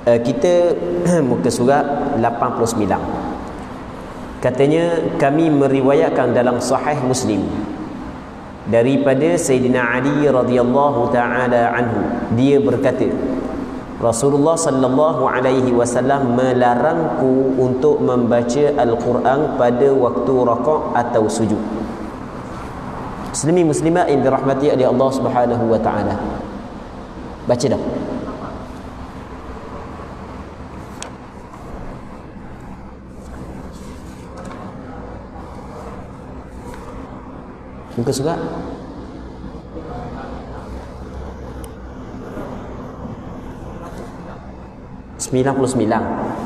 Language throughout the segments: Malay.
Kita muka surat 89. Katanya kami meriwayatkan dalam Sahih Muslim daripada Sayyidina Ali radhiyallahu taala anhu, dia berkata, Rasulullah sallallahu alaihi wasallam melarangku untuk membaca Al-Quran pada waktu rakaat atau sujud. Muslimi muslimat yang dirahmati oleh Allah Subhanahu wa taala. Baca dah. Muka surat 99.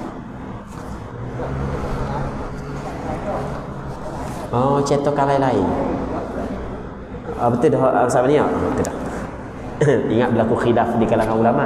Oh, cetakan lain-lain. Betul dah sahabat ni? Betul dah. Ingat berlaku khilaf di kalangan ulama.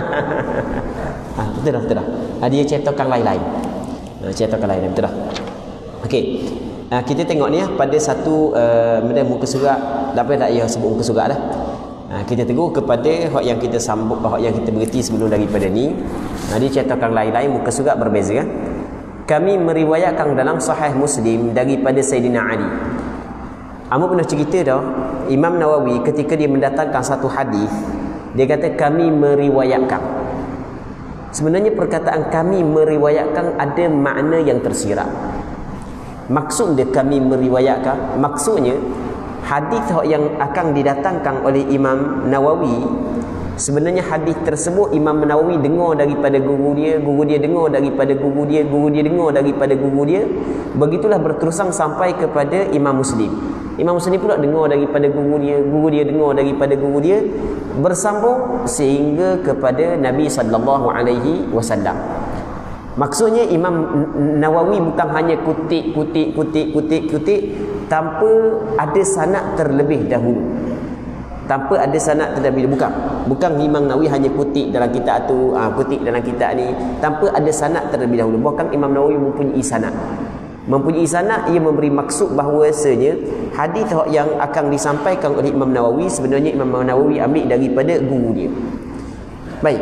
Betul dah. Dia cetakan lain-lain. Cetakan lain, betul dah. Okey. Kita tengok ni pada satu muka surat, apa tak ia sebut muka surat dah. Kita tegur kepada hak yang kita sambut, hak yang kita berhenti sebelum daripada ni. Dia cetakan lain-lain, muka surat berbeza kan. Kami meriwayatkan dalam Sahih Muslim daripada Sayyidina Ali. Amu pernah cerita dah, Imam Nawawi ketika dia mendatangkan satu hadis, dia kata kami meriwayatkan. Sebenarnya perkataan kami meriwayatkan ada makna yang tersirat. Maksud dia kami meriwayatkan, maksudnya hadis yang akan didatangkan oleh Imam Nawawi, sebenarnya hadis tersebut Imam Nawawi dengar daripada guru dia dengar daripada guru dia, guru dia dengar daripada guru dia. Begitulah berterusan sampai kepada Imam Muslim. Imam Muslim pula dengar daripada guru dia dengar daripada guru dia, bersambung sehingga kepada Nabi sallallahu alaihi wasallam. Maksudnya Imam Nawawi bukan hanya kutip tanpa ada sanad terlebih dahulu. Bukan Imam Nawawi hanya kutip dalam kitab tu, kutip dalam kitab ni tanpa ada sanad terlebih dahulu. Bahkan Imam Nawawi mempunyai sanad, ia memberi maksud bahawasanya hadis yang akan disampaikan oleh Imam Nawawi sebenarnya Imam Nawawi ambil daripada guru dia. Baik.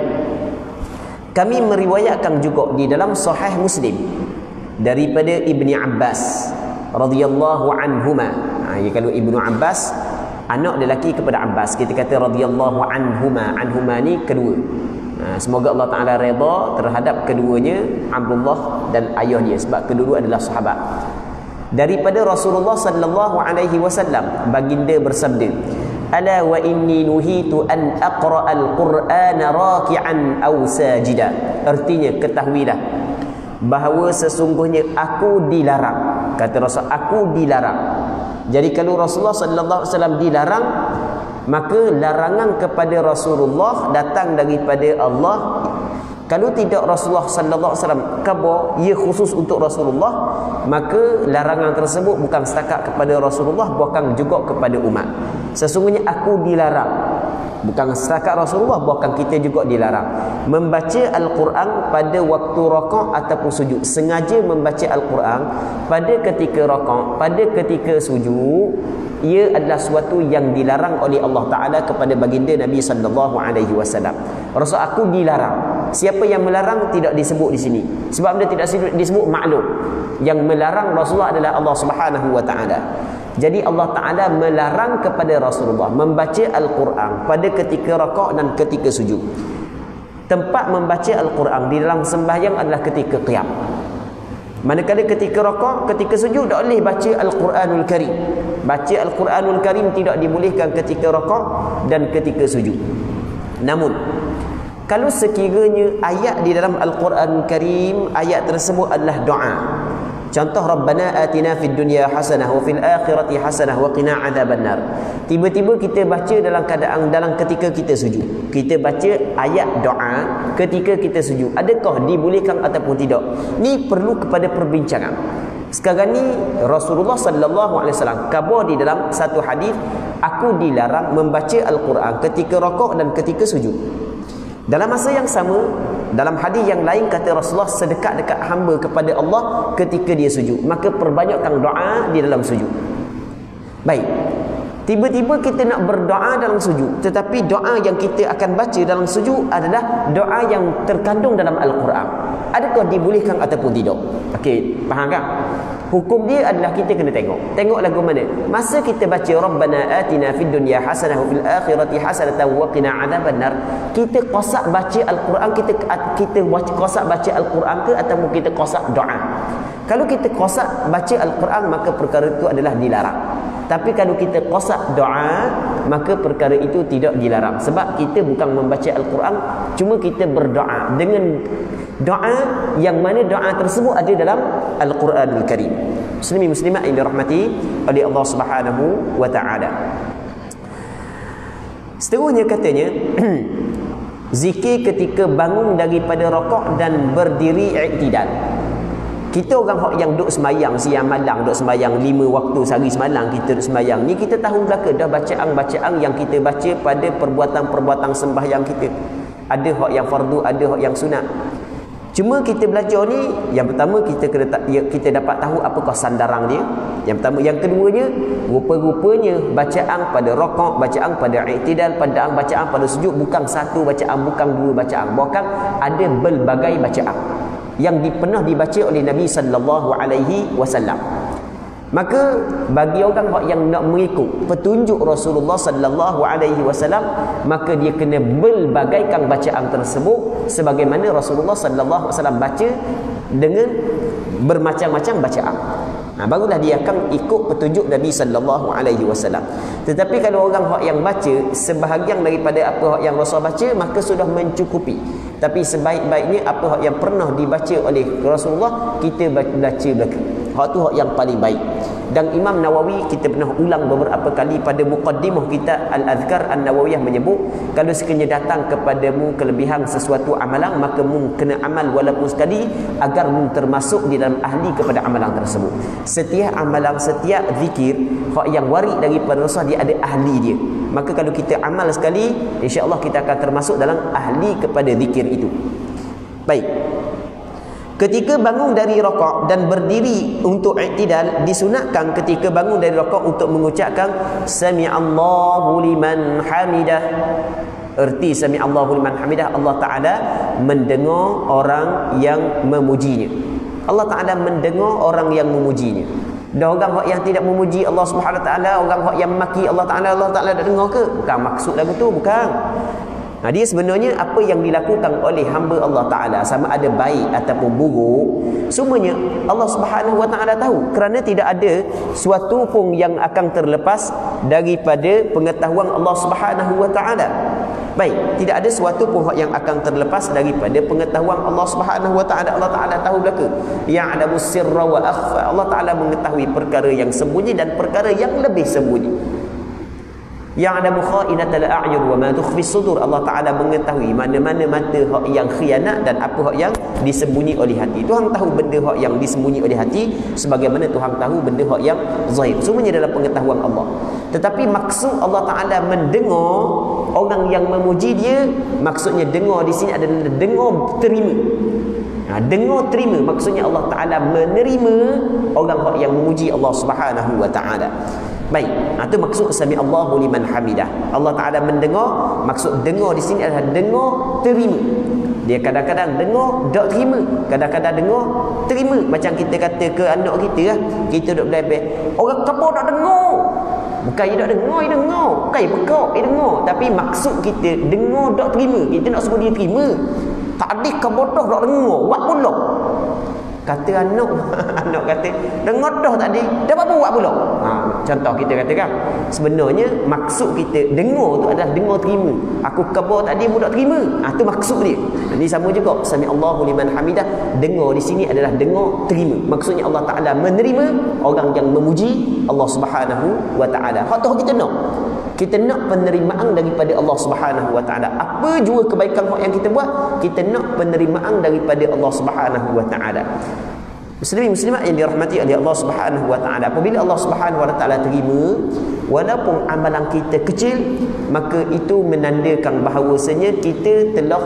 Kami meriwayatkan juga di dalam Sahih Muslim daripada Ibni Abbas radhiyallahu anhuma. Kalau Ibnu Abbas anak lelaki kepada Abbas, kita kata radhiyallahu anhuma. Anhuma ni kedua. Semoga Allah Taala redha terhadap keduanya, Abdullah dan ayah dia, sebab kedua adalah sahabat. Daripada Rasulullah sallallahu alaihi wasallam, baginda bersabda, ala wa inni nuhitu an aqra'al qur'ana raki'an aw sajida. Artinya ketahuilah bahawa sesungguhnya aku dilarang. Kata Rasul, aku dilarang. Jadi kalau Rasulullah sallallahu alaihi wasallam dilarang, maka larangan kepada Rasulullah datang daripada Allah. Kalau tidak Rasulullah sallallahu alaihi wasallam khabar ia khusus untuk Rasulullah, maka larangan tersebut bukan setakat kepada Rasulullah, bahkan juga kepada umat. Sesungguhnya aku dilarang, bukan setakat Rasulullah, bahkan kita juga dilarang membaca Al-Quran pada waktu rakaat ataupun sujud. Sengaja membaca Al-Quran pada ketika rakaat, pada ketika sujud, ia adalah suatu yang dilarang oleh Allah Ta'ala kepada baginda Nabi sallallahu alaihi wasallam. Rasul, aku dilarang. Siapa yang melarang tidak disebut di sini, sebab dia tidak disebut maklum. Yang melarang Rasulullah adalah Allah Subhanahu wa taala. Jadi Allah Ta'ala melarang kepada Rasulullah membaca Al-Quran pada ketika rakaat dan ketika sujud. Tempat membaca Al-Quran di dalam sembahyang adalah ketika qiyam. Manakala ketika rakaat, ketika sujud tak boleh baca Al-Quranul Karim. Baca Al-Quranul Karim tidak dibolehkan ketika rakaat dan ketika sujud. Namun kalau sekiranya ayat di dalam Al-Quranul Karim, ayat tersebut adalah doa. Contoh, Rabbana atina fid dunya hasanah wa fil akhirati hasanah wa qina adzabannar. Tiba-tiba kita baca dalam keadaan dalam ketika kita sujud. Kita baca ayat doa ketika kita sujud. Adakah dibolehkan ataupun tidak? Ni perlu kepada perbincangan. Sekarang ni Rasulullah sallallahu alaihi wasallam khabar di dalam satu hadis, aku dilarang membaca Al-Quran ketika rakaat dan ketika sujud. Dalam masa yang sama, dalam hadis yang lain kata Rasulullah, sedekat-dekat hamba kepada Allah ketika dia sujud, maka perbanyakkan doa di dalam sujud. Baik. Tiba-tiba kita nak berdoa dalam sujud, tetapi doa yang kita akan baca dalam sujud adalah doa yang terkandung dalam Al-Quran. Adakah dibolehkan ataupun tidak? Okey, faham tak? Hukum dia adalah kita kena tengok. Tengok lagu mana. Masa kita baca Rabbana atina fid dunya hasanah wa fil akhirati hasanah wa qina adzabannar, kita qasak baca Al-Quran, kita qasak baca Al-Quran ke ataupun kita qasak doa? Kalau kita qasak baca Al-Quran, maka perkara itu adalah dilarang. Tapi kalau kita qasak doa, maka perkara itu tidak dilarang. Sebab kita bukan membaca Al-Quran, cuma kita berdoa dengan doa yang mana doa tersebut ada dalam Al-Quranul Karim. Muslimin muslimat yang dirahmati oleh Allah Subhanahu wa taala. Seterusnya katanya zikir ketika bangun daripada rakaat dan berdiri i'tidal. Kita orang yang duduk sembahyang siang malam, duduk sembahyang 5 waktu sehari semalam kita duduk sembahyang ni, kita tahu belaka dah bacaan-bacaan yang kita baca pada perbuatan-perbuatan sembahyang kita. Ada hak yang fardu, ada hak yang sunat. Cuma kita belajar ni, yang pertama kita dapat tahu apakah sandaran dia. Yang pertama, yang keduanya, rupa-rupanya bacaan pada rakaat, bacaan pada i'tidal, bacaan pada sujud bukan satu bacaan, bukan dua bacaan, bahkan ada berbagai bacaan yang pernah dibaca oleh Nabi sallallahu alaihi wasallam. Maka bagi orang yang nak mengikut petunjuk Rasulullah sallallahu alaihi wasallam, maka dia kena belbagaikan bacaan tersebut sebagaimana Rasulullah sallallahu alaihi wasallam baca dengan bermacam-macam bacaan. Barulah dia akan ikut petunjuk Nabi sallallahu alaihi wasallam. Tetapi kalau orang yang baca sebahagian daripada apa yang Rasul baca, maka sudah mencukupi. Tapi sebaik-baiknya apa yang pernah dibaca oleh Rasulullah kita baca belaka. Hak tu hak yang paling baik. Dan Imam Nawawi, kita pernah ulang beberapa kali pada muqaddimah kita Al-Adhkar An-Nawawiyah menyebut, kalau sekiranya datang kepadamu kelebihan sesuatu amalan, maka mu kena amal walaupun sekali agar mu termasuk di dalam ahli kepada amalan tersebut. Setiap amalan, setiap zikir hak yang warid daripada Rasul, dia ada ahli dia. Maka kalau kita amal sekali, insya-Allah kita akan termasuk dalam ahli kepada zikir itu. Baik. Ketika bangun dari rakaat dan berdiri untuk i'tidal, disunatkan ketika bangun dari rakaat untuk mengucapkan sami'allahu liman hamidah. Erti sami'allahu liman hamidah, Allah Ta'ala mendengar orang yang memujinya. Allah Ta'ala mendengar orang yang memujinya. Dan orang yang tidak memuji Allah Subhanahu Wa Ta'ala, orang yang maki Allah Ta'ala, Allah Ta'ala tak dengar ke? Bukan maksud lagu tu, bukan. Dia sebenarnya apa yang dilakukan oleh hamba Allah Ta'ala, sama ada baik ataupun buruk, semuanya Allah Subhanahu Wa Ta'ala tahu. Kerana tidak ada suatu pun yang akan terlepas daripada pengetahuan Allah Subhanahu Wa Ta'ala. Baik, tidak ada suatu pun yang akan terlepas daripada pengetahuan Allah Subhanahu Wa Ta'ala. Allah Ta'ala tahu belaka. Ya'lamu sirra wa akhfa. Allah Ta'ala mengetahui perkara yang sembunyi dan perkara yang lebih sembunyi. Ya'lamu kha'inatal a'yun wa ma tukhfis sudur. Allah Ta'ala mengetahui mana-mana mata hak yang khianat dan apa hak yang disembunyi oleh hati. Tuhan tahu benda hak yang disembunyi oleh hati sebagaimana Tuhan tahu benda hak yang zahir. Semuanya dalam pengetahuan Allah. Tetapi maksud Allah Ta'ala mendengar orang yang memuji dia, maksudnya dengar di sini adalah dengar terima. Dengar terima, maksudnya Allah Ta'ala menerima orang yang memuji Allah Subhanahu Wa Ta'ala. Baik, itu maksud sami'allahu liman hamidah. Allah Ta'ala mendengar, maksud dengar di sini adalah dengar terima. Dia kadang-kadang dengar tak terima, kadang-kadang dengar terima. Macam kita kata ke anak kita lah, kita duduk belajar, orang kebal tak dengar. Bukan dia tak dengar, dia dengar. Bukan dia pekak, dia dengar. Tapi maksud kita dengar tak terima, kita nak suruh dia terima. Tak ada kebodoh tak dengar, buat pula. Kata anak anak kata dengar dah tadi, dah apa buat pula. Contoh kita katakan, sebenarnya maksud kita dengar tu adalah dengar terima. Aku khabar tadi mu tak terima. Tu maksud dia. Ini sama juga sami'allahu liman hamidah, dengar di sini adalah dengar terima. Maksudnya Allah Ta'ala menerima orang yang memuji Allah Subhanahu Wa Ta'ala. Hak tu kita nak. Kita nak penerimaan daripada Allah Subhanahu Wa Ta'ala. Apa jua kebaikan yang kita buat, kita nak penerimaan daripada Allah Subhanahu Wa Ta'ala. Muslimin muslimat yang dirahmati oleh Allah Subhanahu Wa Ta'ala, apabila Allah Subhanahu Wa Ta'ala terima walaupun amalan kita kecil, maka itu menandakan bahawasanya kita telah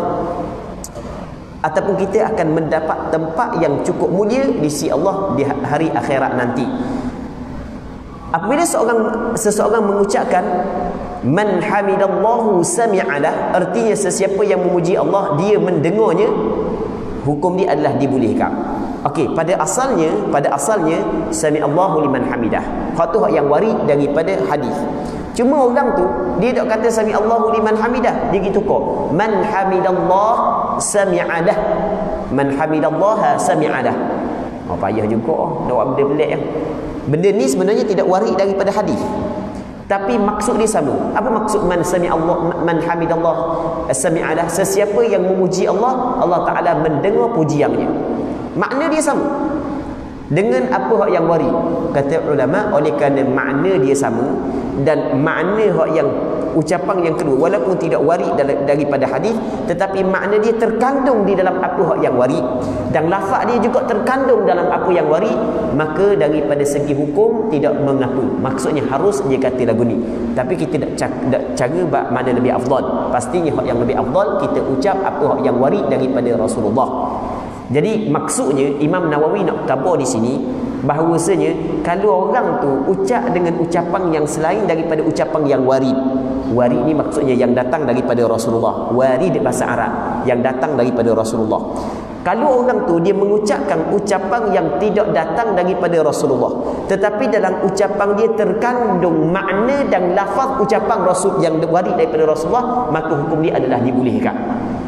ataupun kita akan mendapat tempat yang cukup mulia di sisi Allah di hari akhirat nanti. Apabila seseorang mengucapkan man hamidallahu sami'alah, artinya sesiapa yang memuji Allah dia mendengarnya, hukum dia adalah dibolehkan. Okey, pada asalnya sami'allahu liman hamidah. Hak tu hak yang warid daripada hadis. Cuma orang tu dia tak kata sami'allahu liman hamidah, dia gitu kok. Man hamidallah sami'alah. Man hamidallah sami'alah. Oh payah juga nak buat benda pelik kan. Benda ni sebenarnya tidak warid daripada hadis. Tapi maksud dia sama. Apa maksud man sami'allah man hamidallah sami'alah? Sesiapa yang memuji Allah, Allah Taala mendengar pujiannya. Makna dia sama dengan apa yang warid. Kata ulama, oleh kerana makna dia sama dan makna yang ucapan yang kedua walaupun tidak warid daripada hadis, tetapi makna dia terkandung di dalam apa yang warid dan lafaz dia juga terkandung dalam apa yang warid, maka daripada segi hukum tidak mengapa. Maksudnya harus dia kata lagu ni. Tapi kita tak cara mana lebih afdal. Pastinya hak yang lebih afdal kita ucap apa yang warid daripada Rasulullah. Jadi maksudnya Imam Nawawi nak khabar di sini bahawasanya kalau orang tu ucap dengan ucapan yang selain daripada ucapan yang warid. Warid ni maksudnya yang datang daripada Rasulullah. Warid bahasa Arab yang datang daripada Rasulullah. Kalau orang tu dia mengucapkan ucapan yang tidak datang daripada Rasulullah, tetapi dalam ucapan dia terkandung makna dan lafaz ucapan Rasul yang warid daripada Rasulullah, maka hukum dia adalah dibolehkan.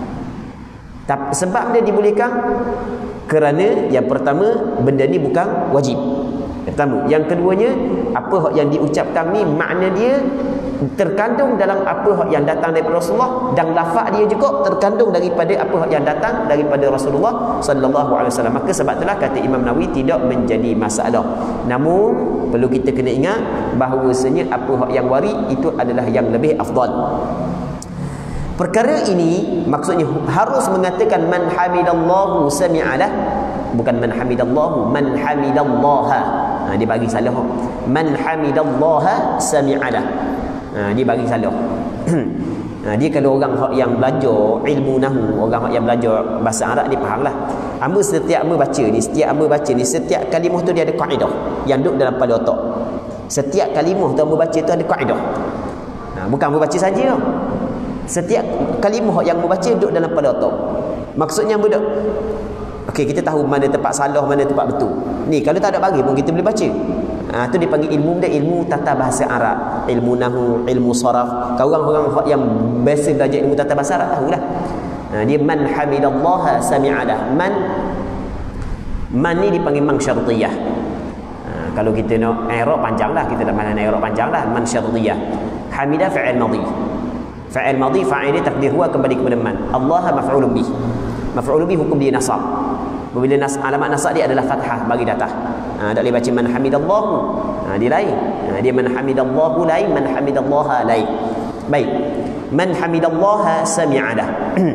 Sebab dia dibolehkan kerana yang pertama, benda ni bukan wajib. Pertama, yang keduanya, apa yang diucapkan ni makna dia terkandung dalam apa yang datang daripada Rasulullah dan lafaz dia juga terkandung daripada apa yang datang daripada Rasulullah sallallahu alaihi wasallam. Maka sebab itulah kata Imam Nawawi tidak menjadi masalah. Namun perlu kita kena ingat bahawasanya apa yang warid itu adalah yang lebih afdal. Perkara ini maksudnya harus mengatakan man hamidallahu sami'alah, bukan man hamidallahu, man hamidallaha. Dia bagi salah. Man hamidallaha sami'alah. Dia bagi salah. Dia kalau orang yang belajar ilmu nahu, orang yang belajar bahasa Arab dia fahamlah. Setiap baca ni, setiap kalimah tu dia ada kaedah yang duduk dalam kepala otak. Setiap kalimah tu baca tu ada kaedah. Bukan baca saja. Setiap kalimah yang membaca duduk dalam kepala otak. Maksudnya budak. Okey, kita tahu mana tempat salah, mana tempat betul. Ni kalau tak ada bagi pun kita boleh baca. Tu dipanggil ilmu dia, ilmu tata bahasa Arab, ilmu nahwu, ilmu saraf. Kau orang yang biasa belajar ilmu tata bahasa Arab tahulah. Dia man hamidallaha sami'alah. Man ni dipanggil man syartiyah. Kalau kita nak i'rab panjanglah, kita dah mana i'rab panjanglah. Man syartiyah. Hamidah fi'il madhi. Fa'il madhi, fa'il dia takdir huwa kembali kepada man. Allah maf'ulun bih. Maf'ulun bih hukum dia nasab. Apabila alamat nasab dia adalah fathah bagi datah. Tak boleh baca man hamidallahu. Dia lain. Dia man hamidallahu lain, man hamidallaha lain. Baik. Man hamidallaha sami'alah.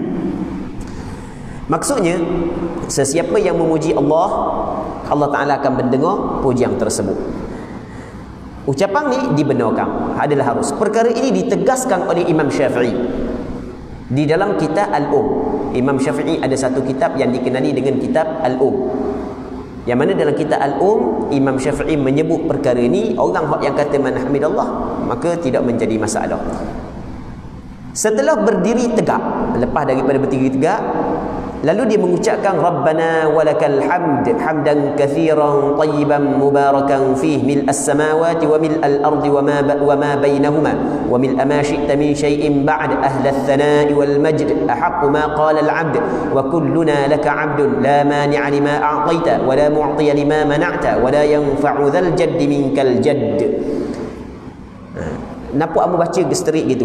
Maksudnya sesiapa yang memuji Allah, Allah Taala akan mendengar pujian tersebut. Ucapan ni dibenarkan, adalah harus. Perkara ini ditegaskan oleh Imam Syafi'i di dalam kitab Imam Syafi'i ada satu kitab yang dikenali dengan kitab yang mana dalam kitab Imam Syafi'i menyebut perkara ini. Orang yang kata man hamidallah maka tidak menjadi masalah. Setelah berdiri tegak, lepas daripada berdiri tegak, lalu dia mengucapkan Rabbana walakal hamd hamdan kathiran tayyiban mubarakan fih mil'as samawati wa mil'al ardi wa ma bainahuma wa mil'a ma syi'ta min syai'in ba'd ahlath thana'i wal majd ahaqqu ma qala al 'abd wa kulluna laka 'abdun la mani'a lima a'taita wa la mu'tiya lima mana'ta wa la yanfa'u dhal jadd minkal jadd. Nampak amu baca gesterik gitu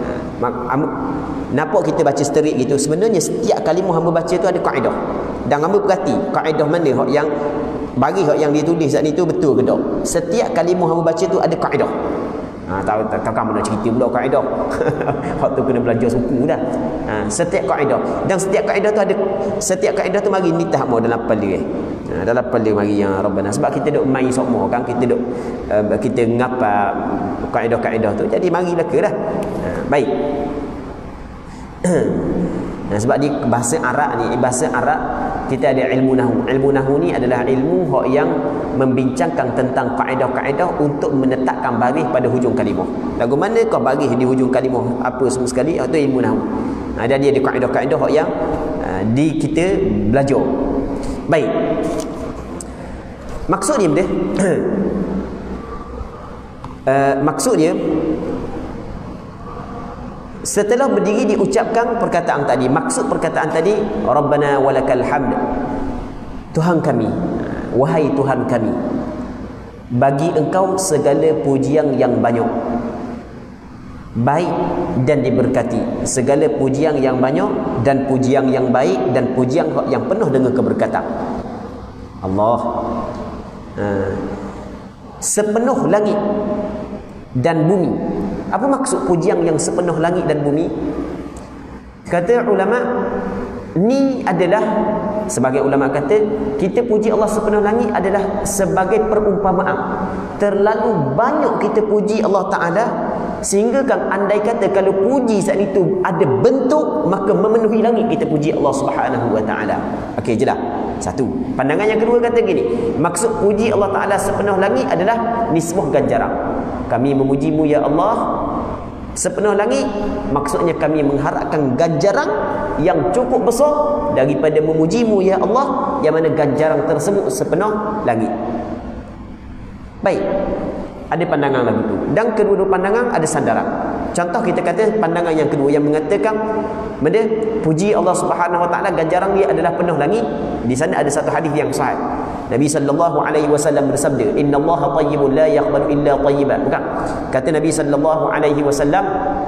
nampak kita baca seterik gitu. Sebenarnya setiap kalimah hamba baca tu ada kaedah. Dan hamba perhati kaedah mana yang bagi yang dia tulis saat ni tu betul ke tak. Setiap kalimah hamba baca tu ada kaedah. Tahu kamu nak cerita pula kaedah. Hak tu kena belajar suku dah. Setiap kaedah. Dan setiap kaedah tu mari nitah mau dalam kepala dalam kepala mari yang Rabbana. Sebab kita duk main sokmo kan, kita duk kita ngapa kaedah-kaedah tu. Jadi mari lekalah. Baik. Sebab di bahasa Arab ni, bahasa Arab kita ada ilmu nahwu. Ilmu nahwu ni adalah ilmu yang membincangkan tentang kaedah-kaedah untuk menetapkan baris pada hujung kalimah. Lagu mana kau baris di hujung kalimah apa semua sekali, itu ilmu nahwu. Dan dia ada kaedah-kaedah yang kita belajar. Baik. Maksudnya dia maksudnya setelah berdiri diucapkan perkataan tadi, maksud perkataan tadi, Rabbana walakal hamd, Tuhan kami, wahai Tuhan kami, bagi engkau segala pujian yang banyak, baik dan diberkati. Segala pujian yang banyak dan pujian yang baik dan pujian yang penuh dengan keberkatan. Allah sepenuh langit dan bumi. Apa maksud pujian yang sepenuh langit dan bumi? Kata ulama, ni adalah, sebagai ulama kata, kita puji Allah sepenuh langit adalah sebagai perumpamaan. Terlalu banyak kita puji Allah Ta'ala, sehingga kan andai kata kalau puji saat itu ada bentuk, maka memenuhi langit kita puji Allah Subhanahu Wa Ta'ala. Okey, jelas. Satu. Pandangan yang kedua kata gini, maksud puji Allah Ta'ala sepenuh langit adalah nisbah ganjaran. Kami memujimu ya Allah sepenuh langit, maksudnya kami mengharapkan ganjaran yang cukup besar daripada memujimu ya Allah, yang mana ganjaran tersebut sepenuh langit. Baik, ada pandangan lagu tu, dan kedua-dua pandangan ada sandaran. Contoh kita kata pandangan yang kedua yang mengatakan benda puji Allah Subhanahu Wa Taala ganjaran dia adalah penuh langit. Di sana ada satu hadis yang sahih. Nabi sallallahu alaihi wasallam bersabda, "Innallaha tayyibun la yaqbalu illa tayyiban." Bukan. Kata Nabi sallallahu alaihi wasallam,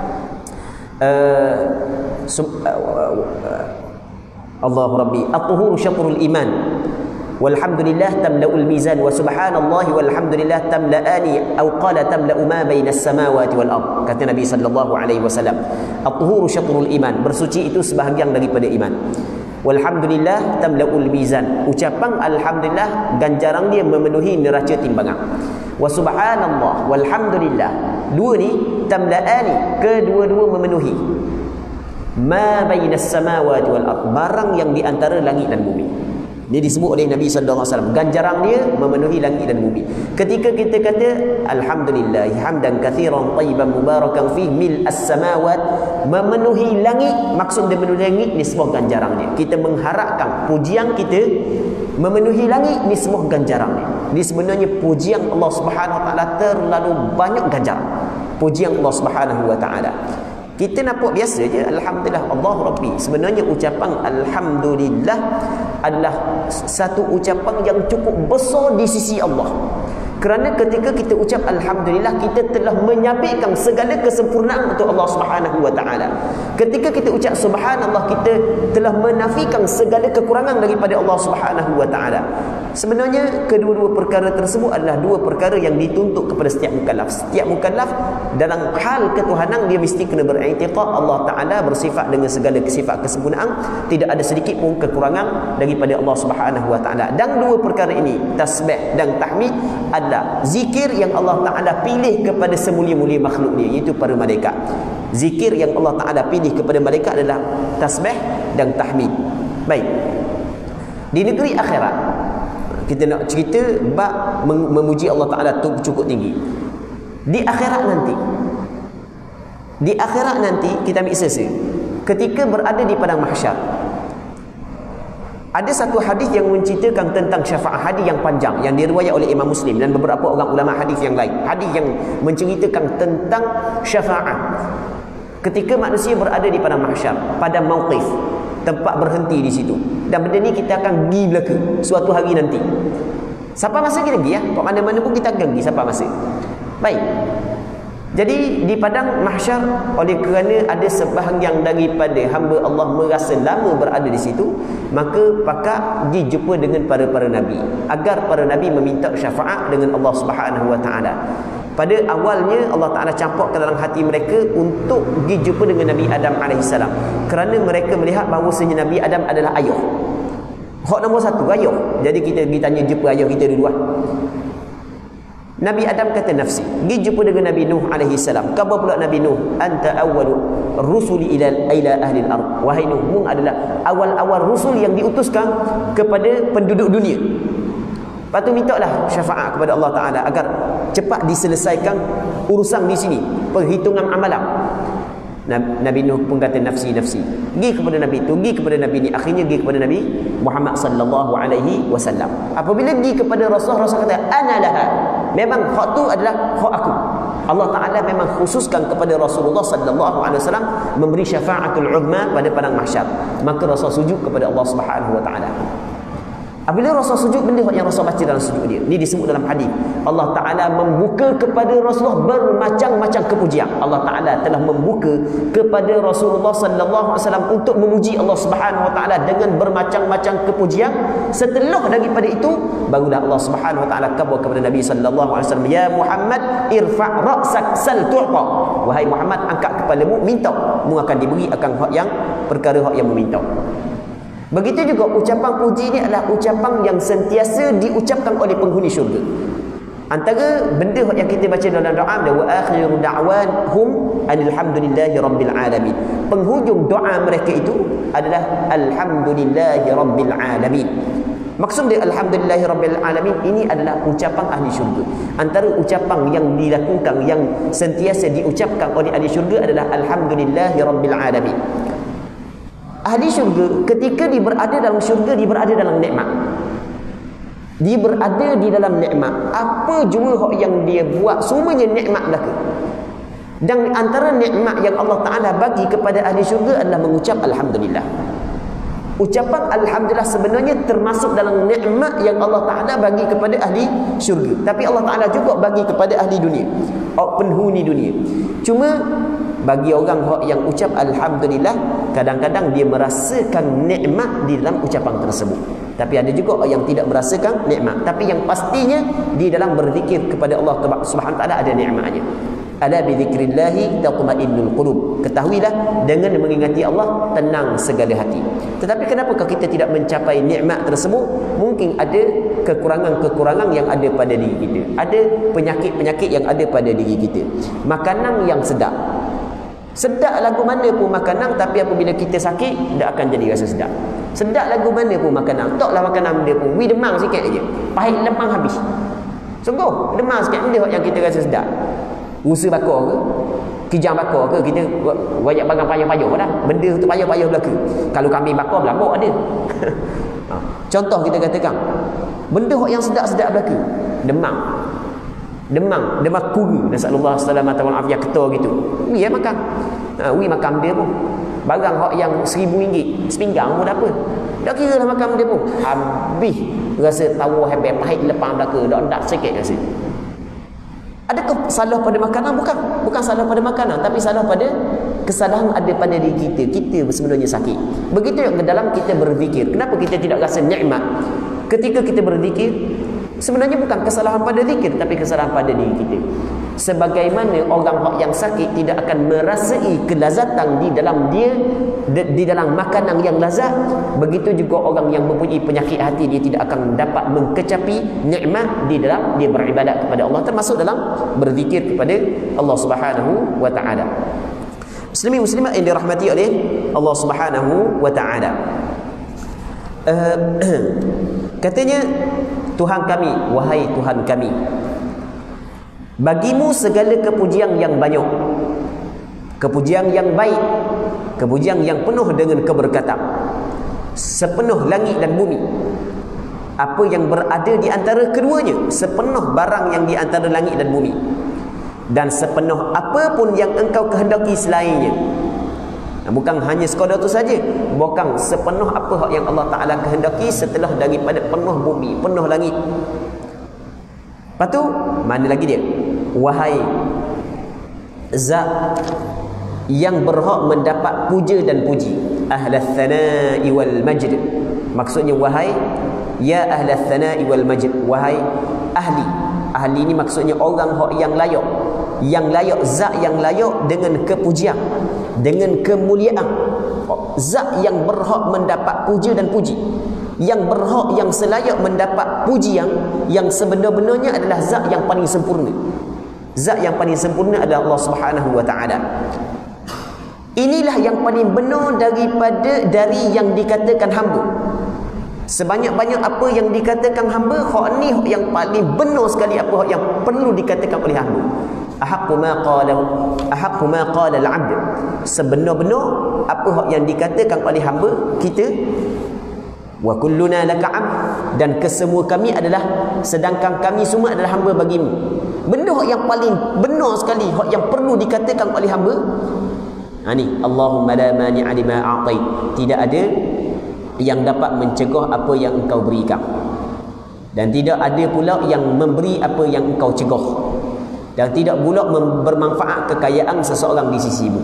Allahu Rabbi, at-tuhuru syatrul iman. Walhamdulillah tamla'ul mizan wa subhanallahi walhamdulillah tamla'ani aw qala tamla'u ma bainas samawati wal ard. Kata Nabi sallallahu alaihi wasallam, at-tuhuru syatrul iman, bersuci itu sebahagian daripada iman. Walhamdulillah tamla'ul mizan, ucapan alhamdulillah ganjaran dia memenuhi neraca timbangan. Wa subhanallah walhamdulillah, dua ni tamla'ani, kedua-dua memenuhi ma bainas samawati wal ard, barang yang di antara langit dan bumi. Dia disebut oleh Nabi sallallahu alaihi wasallam, ganjaran dia memenuhi langit dan bumi. Ketika kita kata alhamdulillah hamdan katsiran tayyiban mubarakan fih mil as-samawat, memenuhi langit, maksud dia memenuhi langit nisbah ganjaran dia. Kita mengharapkan pujian kita memenuhi langit nisbah ganjaran dia. Ini sebenarnya pujian Allah Subhanahu wa taala terlalu banyak ganjaran. Pujian Allah Subhanahu wa taala. Kita nampak biasa je alhamdulillah Allahu Rabbi. Sebenarnya ucapan alhamdulillah adalah satu ucapan yang cukup besar di sisi Allah. Kerana ketika kita ucap alhamdulillah, kita telah menyabitkan segala kesempurnaan untuk Allah Subhanahu wa taala. Ketika kita ucap subhanallah, kita telah menafikan segala kekurangan daripada Allah Subhanahu wa taala. Sebenarnya kedua-dua perkara tersebut adalah dua perkara yang dituntut kepada setiap mukallaf. Setiap mukallaf dalam hal ketuhanan dia mesti kena beriktikad Allah Taala bersifat dengan segala sifat kesempurnaan, tidak ada sedikit pun kekurangan daripada Allah Subhanahu wa taala. Dan dua perkara ini, tasbih dan tahmid, adalah zikir yang Allah Taala pilih kepada semulia-mulia makhluk dia, iaitu para malaikat. Zikir yang Allah Taala pilih kepada malaikat adalah tasbih dan tahmid. Baik. Di negeri akhirat, kita nak cerita bab memuji Allah Ta'ala cukup tinggi. Di akhirat nanti kita ambil sesa, ketika berada di padang mahsyar, ada satu hadis yang menceritakan tentang syafaat, hadis yang panjang yang diriwayat oleh Imam Muslim dan beberapa orang ulama hadis yang lain. Hadis yang menceritakan tentang syafaat ketika manusia berada di padang mahsyar, pada mauqif, tempat berhenti di situ. Dan benda ni kita akan pergi belaka suatu hari nanti. Siapa masa kita pergi ya? Kat mana-mana pun kita akan pergi siapa masa. Baik. Jadi di padang mahsyar, oleh kerana ada sebahagian daripada hamba Allah merasa lama berada di situ, maka pakak dijumpa dengan para nabi, agar para nabi meminta syafaat dengan Allah Subhanahu wa taala. Pada awalnya Allah Ta'ala campur ke dalam hati mereka untuk pergi jumpa dengan Nabi Adam AS, kerana mereka melihat bahawasanya Nabi Adam adalah ayah. Hak nombor satu, ayah. Jadi kita pergi tanya jumpa ayah kita dulu lah. Nabi Adam kata nafsi. Pergi jumpa dengan Nabi Nuh alaihi salam. Khabar pula Nabi Nuh, anta awwalu rusuli ila ahli al-ard. Wahai Nuh, mung adalah awal-awal rusul yang diutuskan kepada penduduk dunia. Lepas tu mintalah syafaat kepada Allah Taala agar cepat diselesaikan urusan di sini, perhitungan amalan. Nabi Nuh pun kata nafsi. Pergi kepada Nabi itu, pergi kepada Nabi ni, akhirnya pergi kepada Nabi Muhammad sallallahu alaihi wasallam. Apabila pergi kepada Rasul kata ana laha. Memang hak tu adalah hak aku. Allah Taala memang khususkan kepada Rasulullah sallallahu alaihi wasallam memberi syafaatul uzma pada padang mahsyar. Maka Rasul sujud kepada Allah Subhanahu wa taala. Apabila Rasul sujud, benda yang Rasul baca dalam sujud dia, ini disebut dalam hadis, Allah Ta'ala membuka kepada Rasulullah bermacam-macam kepujian. Allah Ta'ala telah membuka kepada Rasulullah sallallahu alaihi wasallam untuk memuji Allah Subhanahu wa taala dengan bermacam-macam kepujian. Setelah daripada itu, barulah Allah Subhanahu wa taala khabar kepada Nabi sallallahu alaihi wasallam, ya Muhammad irfa' ra'sak sal tu'ta. Wahai Muhammad, angkat kepalamu, minta, mu akan diberi akan hak yang perkara hak yang meminta. Begitu juga ucapan puji ni adalah ucapan yang sentiasa diucapkan oleh penghuni syurga. Antara benda yang kita baca dalam doa dia, wa akhiru da'wanhum alhamdulillahi rabbil alamin. Penghujung doa mereka itu adalah alhamdulillahi rabbil alamin. Maksud dia alhamdulillahi rabbil alamin ini adalah ucapan ahli syurga. Antara ucapan yang dilakukan yang sentiasa diucapkan oleh ahli syurga adalah alhamdulillahi rabbil alamin. Ahli syurga ketika dia berada dalam syurga, dia berada dalam nikmat. Dia berada di dalam nikmat. Apa jua yang dia buat, semuanya nikmat belaka. Dan antara nikmat yang Allah Ta'ala bagi kepada ahli syurga adalah mengucap alhamdulillah. Ucapan alhamdulillah sebenarnya termasuk dalam nikmat yang Allah Ta'ala bagi kepada ahli syurga. Tapi Allah Ta'ala juga bagi kepada ahli dunia, penghuni dunia. Cuma bagi orang yang ucap alhamdulillah, kadang-kadang dia merasakan nikmat di dalam ucapan tersebut. Tapi ada juga yang tidak merasakan nikmat. Tapi yang pastinya di dalam berzikir kepada Allah Subhanahu wa taala ada nikmatnya. Ala bi dzikrillah tatma'innul qulub. Ketahuilah dengan mengingati Allah tenang segala hati. Tetapi kenapakah kita tidak mencapai nikmat tersebut? Mungkin ada kekurangan-kekurangan yang ada pada diri kita. Ada penyakit-penyakit yang ada pada diri kita. Makanan yang sedap. Sedap lagu mana pun makanan, tapi apabila kita sakit, tak akan jadi rasa sedap. Sedap lagu mana pun makanan, taklah makanan benda pun, demam sikit aja, pahit lemang habis. Sungguh, demam sikit benda yang kita rasa sedap. Usaha bakar ke, kijang bakar ke, kita banyak bagang payah-payah dah. Benda tu payah-payah belaka. Kalau kambing bakar berlambak ada. Contoh kita katakan, benda yang sedap-sedap belaka, demam kuru, nasallallahu salamatan wal afiyah, ketua gitu. Wi makan. Makan dia pun. Barang hak yang RM1,000 sepinggang pun tak apa. Tak kira lah makan dia pun. Habis rasa tawa hebat, pahit lepang belaka, dak sikit rasa. Adakah salah pada makanan? Bukan salah pada makanan, tapi salah pada kesalahan ada pada diri kita. Kita sebenarnya sakit. Begitu yang ke dalam kita berzikir. Kenapa kita tidak rasa nikmat ketika kita berzikir? Sebenarnya bukan kesalahan pada zikir, tapi kesalahan pada diri kita. Sebagaimana orang yang sakit tidak akan merasai kelazatan di dalam makanan yang lazat, begitu juga orang yang mempunyai penyakit hati, dia tidak akan dapat mengkecapi nikmat di dalam dia beribadat kepada Allah, termasuk dalam berzikir kepada Allah Subhanahu wa taala. Muslimin muslimat yang dirahmati oleh Allah Subhanahu wa taala. Katanya, Tuhan kami, wahai Tuhan kami, bagimu segala kepujian yang banyak, kepujian yang baik, kepujian yang penuh dengan keberkatan, sepenuh langit dan bumi, apa yang berada di antara keduanya, sepenuh barang yang di antara langit dan bumi, dan sepenuh apa pun yang engkau kehendaki selainnya. Bukan hanya sekadar itu saja, bukan sepenuh apa yang Allah Ta'ala kehendaki setelah daripada penuh bumi, penuh langit. Lepas tu, mana lagi dia? Wahai zat yang berhak mendapat puja dan puji, ahlas thana'i wal majd. Maksudnya wahai ya ahlas thana'i wal majd, wahai ahli. Ahli ini maksudnya orang yang layak, zat yang layak dengan kepujian, dengan kemuliaan, zat yang berhak mendapat puja dan puji. yang berhak, yang selayak mendapat pujian yang sebenar-benarnya adalah zat yang paling sempurna. Zat yang paling sempurna adalah Allah Subhanahu wa taala. Inilah yang paling benar dari yang dikatakan hamba. Sebanyak-banyak apa yang dikatakan hamba, hak ni hak yang paling benar sekali, apa hak yang perlu dikatakan oleh hamba. Ahaqqu ma qala al-'abd. Sebenar-benar apa hak yang dikatakan oleh hamba kita. Wa kulluna laka 'abd, dan kesemua kami adalah, sedangkan kami semua adalah hamba bagimu. Benda hak yang paling benar sekali, hak yang perlu dikatakan oleh hamba. Ni Allahumma la mani'a lima a'tait. Tidak ada yang dapat mencegah apa yang engkau berikan, dan tidak ada pula yang memberi apa yang engkau cegah, dan tidak pula bermanfaat kekayaan seseorang di sisimu.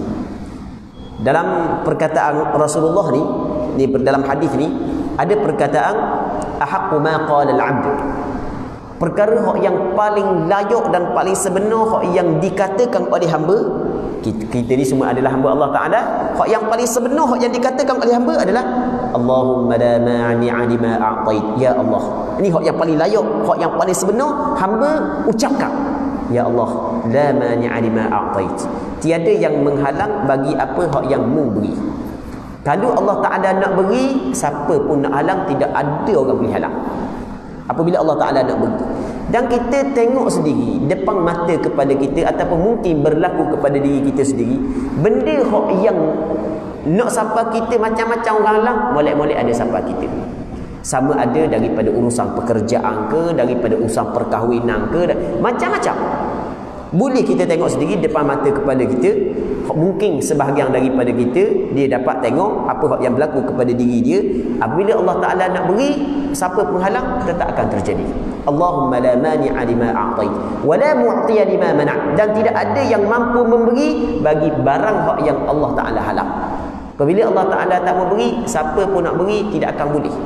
Dalam perkataan Rasulullah ni dalam hadis ni ada perkataan ahaqqu ma qala al-'abd. Perkara hak yang paling layak dan paling sebenar, hak yang dikatakan oleh hamba. Kita ni semua adalah hamba Allah Ta'ala. Hak yang paling sebenar, hak yang dikatakan oleh hamba adalah Allahumma la mani'a lima a'tait. Ya Allah, ini hak yang paling layak, hak yang paling sebenar hamba ucapkan. Ya Allah, la mani'a lima a'tait. Tiada yang menghalang bagi apa hak yang mu beri. Kalau Allah Ta'ala nak beri, siapa pun nak halang, tidak ada orang boleh halang apabila Allah Ta'ala nak beri. Dan kita tengok sendiri depan mata kepada kita, ataupun mungkin berlaku kepada diri kita sendiri, benda hak yang nak sapa kita macam-macam orang halang, molek-molek ada sapa kita. Sama ada daripada urusan pekerjaan ke, daripada urusan perkahwinan ke, macam-macam. Boleh kita tengok sendiri depan mata kepada kita. Mungkin sebahagian daripada kita, dia dapat tengok apa yang berlaku kepada diri dia. Apabila Allah Ta'ala nak beri, siapa penghalang, tetap akan terjadi. Allahumma la mani'a lima a'tait wa la mu'tiya lima mana'. Dan tidak ada yang mampu memberi bagi barang hak yang Allah Ta'ala halang. Apabila Allah Ta'ala tak memberi, siapa pun nak beri tidak akan boleh.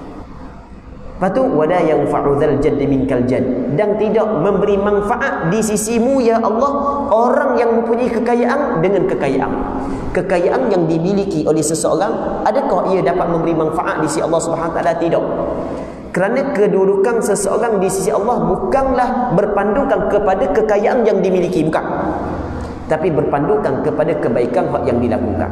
Lepas tu wala yanfa'u dzal jadd minkal jadd, dan tidak memberi manfaat di sisimu ya Allah orang yang mempunyai kekayaan dengan kekayaan. Kekayaan yang dimiliki oleh seseorang, adakah ia dapat memberi manfaat di sisi Allah Subhanahu taala? Tidak. Kerana kedudukan seseorang di sisi Allah bukanlah berpandukan kepada kekayaan yang dimiliki, bukan, tapi berpandukan kepada kebaikan yang dilakukan.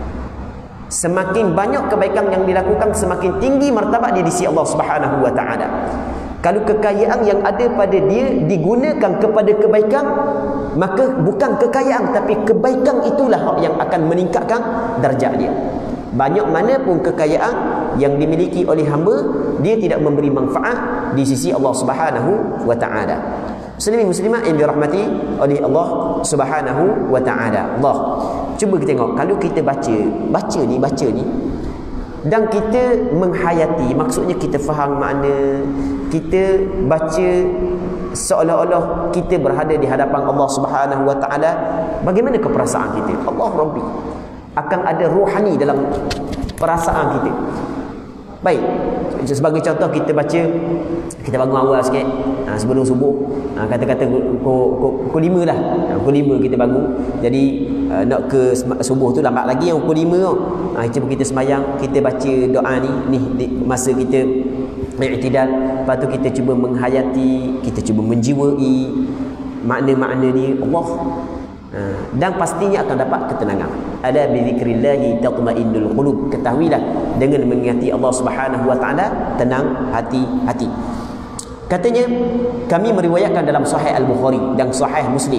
Semakin banyak kebaikan yang dilakukan, semakin tinggi martabat dia di sisi Allah Subhanahu wa taala. Kalau kekayaan yang ada pada dia digunakan kepada kebaikan, maka bukan kekayaan tapi kebaikan itulah yang akan meningkatkan darjat dia. Banyak mana pun kekayaan yang dimiliki oleh hamba, dia tidak memberi manfaat di sisi Allah Subhanahu wa taala. Muslimin muslimat yang dirahmati oleh Allah Subhanahu wa taala. Allah, cuba kita tengok, kalau kita baca ni dan kita menghayati, maksudnya kita faham makna, kita baca seolah-olah kita berada di hadapan Allah Subhanahu wa taala, bagaimana perasaan kita? Allah Rabbi, akan ada rohani dalam perasaan kita. Baik, sebagai contoh, kita baca, kita bangun awal sikit, sebelum subuh, kata-kata pukul 5 lah, pukul 5 kita bangun. Jadi nak ke subuh tu lambat lagi, pukul 5 tu. Kita sembahyang, kita baca doa ni masa kita i'tidal. Lepas tu kita cuba menghayati, kita cuba menjiwai makna-makna ni Allah. Dan pastinya akan dapat ketenangan. Ala bi dzikrillahi tatma'innul qulub. Ketahuilah, dengan mengingati Allah Subhanahu wa taala, tenang hati-hati. Katanya, kami meriwayatkan dalam Sahih Al-Bukhari dan Sahih Muslim.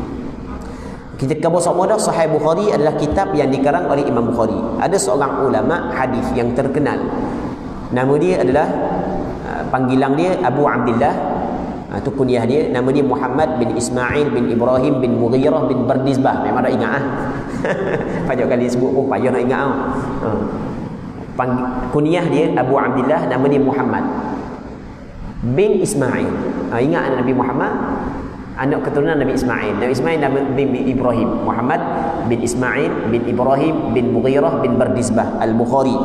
Kita kabar sama dah, Sahih Bukhari adalah kitab yang dikarang oleh Imam Bukhari. Ada seorang ulama hadis yang terkenal. Nama dia adalah, panggilan dia Abu Abdillah. Itu kunyah dia. Nama dia Muhammad bin Ismail bin Ibrahim bin Mughirah bin Bardizbah. Memang dah ingat banyak kali sebut pun payah nak ingat. Kunyah dia Abu Abdillah, nama dia Muhammad bin Ismail. Ingat Nabi Muhammad, anak keturunan Nabi Ismail. Nabi Ismail nama bin Ibrahim. Muhammad bin Ismail bin Ibrahim bin Mughirah bin Bardizbah Al-Bukhari.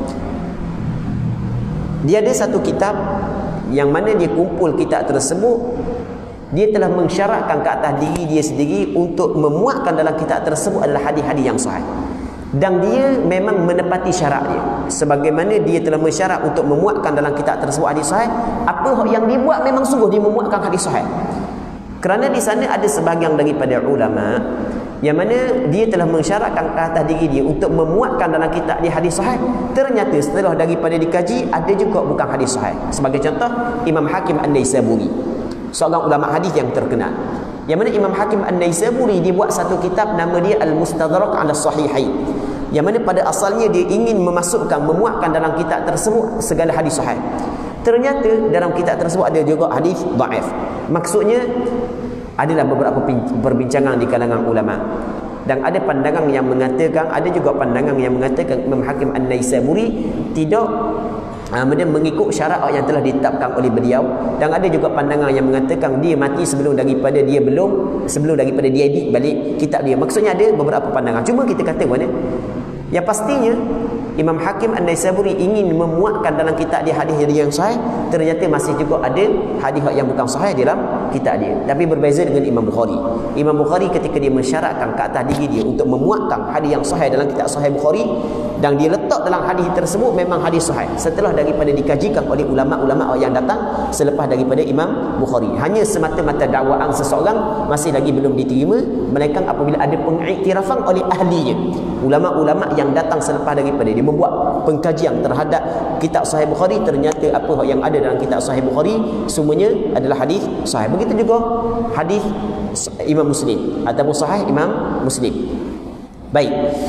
Dia ada satu kitab yang mana dia kumpul kitab tersebut. Dia telah mensyaratkan ke atas diri dia sendiri untuk memuatkan dalam kitab tersebut adalah hadis-hadis yang sahih. dan dia memang menepati syarat dia, sebagaimana dia telah mensyarat untuk memuatkan dalam kitab tersebut hadis sahih, apa yang dia buat memang sungguh dia memuatkan hadis sahih. Kerana di sana ada sebahagian daripada ulama yang mana dia telah mensyaratkan ke atas diri dia untuk memuatkan dalam kitab dia hadis sahih, ternyata setelah daripada dikaji ada juga bukan hadis sahih. Sebagai contoh, Imam Hakim An-Naisaburi, seorang ulama hadis yang terkenal, yang mana Imam Hakim An-Naisaburi dia buat satu kitab nama dia Al-Mustadrak 'ala Sahihain, yang mana pada asalnya dia ingin memuatkan dalam kitab tersebut segala hadis sahih. Ternyata dalam kitab tersebut ada juga hadis dhaif. Maksudnya adalah beberapa perbincangan di kalangan ulama, dan ada pandangan yang mengatakan, ada juga pandangan yang mengatakan Imam Hakim An-Naisaburi tidak mengikut syarat yang telah ditetapkan oleh beliau, dan ada juga pandangan yang mengatakan dia mati sebelum daripada dia edit balik kitab dia. Maksudnya ada beberapa pandangan. Cuma kita kata mana yang pastinya Imam Hakim An-Naisaburi ingin memuatkan dalam kitab dia hadis yang sahih, ternyata masih juga ada hadis yang bukan sahih dalam kitab dia. Tapi berbeza dengan Imam Bukhari. Imam Bukhari ketika dia mensyaratkan ke atas diri dia untuk memuatkan hadis yang sahih dalam kitab Sahih Bukhari, dan dia letak dalam hadis tersebut memang hadis sahih setelah daripada dikajikan oleh ulama-ulama yang datang selepas daripada Imam Bukhari. Hanya semata-mata dakwaan seseorang masih lagi belum diterima, melainkan apabila ada pengiktirafan oleh ahlinya, ulama-ulama yang datang selepas daripada dia membuat pengkajian terhadap kitab Sahih Bukhari, ternyata apa yang ada dalam kitab Sahih Bukhari semuanya adalah hadis sahih. Begitu juga hadis Imam Muslim ataupun Sahih Imam Muslim. Baik,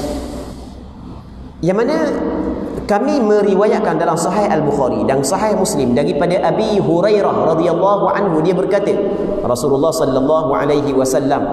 yang mana kami meriwayatkan dalam Sahih Al-Bukhari dan Sahih Muslim daripada Abi Hurairah radhiyallahu anhu, dia berkata Rasulullah sallallahu alaihi wasallam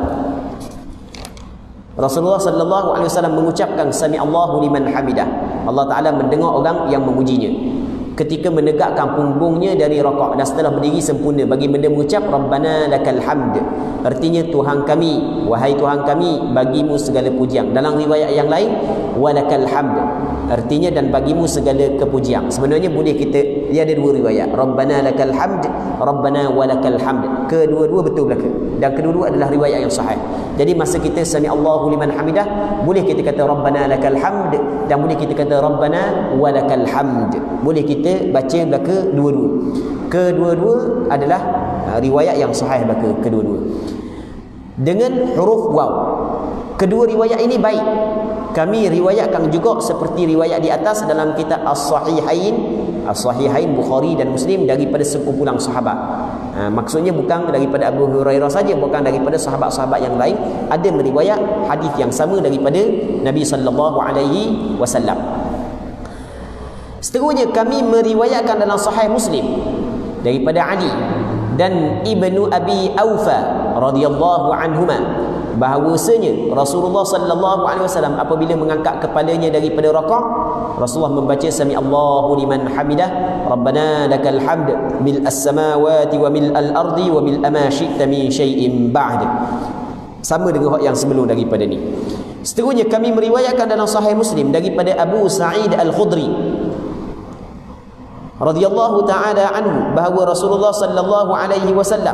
mengucapkan sami Allahu liman hamidah. Allah Taala mendengar orang yang memujinya ketika menegakkan punggungnya dari rakaat, dan setelah berdiri sempurna bagi benda mengucap Rabbana lakal hamd. Artinya Tuhan kami, wahai Tuhan kami, bagimu segala pujian. Dalam riwayat yang lain walakal hamd, artinya dan bagimu segala kepujian. Sebenarnya boleh kita, dia ada dua riwayat, Rabbana lakal hamd, Rabbana walakal hamd. Kedua-dua betul belaka, dan kedua-dua adalah riwayat yang sahih. Jadi masa kita sami Allahu liman hamidah, boleh kita kata Rabbana lakal hamd, dan boleh kita kata Rabbana walakal hamd. Boleh kita baca belaka dua-dua. Kedua-dua adalah riwayat yang sahih belaka kedua-dua dengan huruf waw. Kedua riwayat ini baik. Kami riwayatkan juga seperti riwayat di atas dalam kitab As-Sahihain Bukhari dan Muslim daripada sekumpulan sahabat. Maksudnya bukan daripada Abu Hurairah saja, bukan daripada sahabat-sahabat yang lain, ada meriwayat hadis yang sama daripada Nabi sallallahu alaihi wasallam. Seterusnya kami meriwayatkan dalam Sahih Muslim daripada Ali dan Ibnu Abi Aufa radhiyallahu anhuma bahawasanya Rasulullah sallallahu alaihi wasallam apabila mengangkat kepalanya daripada rakaat, Rasulullah membaca sami Allahu liman hamidah Rabbana lakal hamd mil as-samawati wa mil al-ardi wa mil ma syi'ta min syai'in ba'd. Sama dengan yang sebelum daripada ni. Seterusnya kami meriwayatkan dalam Sahih Muslim daripada Abu Sa'id Al-Khudri radhiyallahu ta'ala anhu bahawa Rasulullah sallallahu alaihi wasallam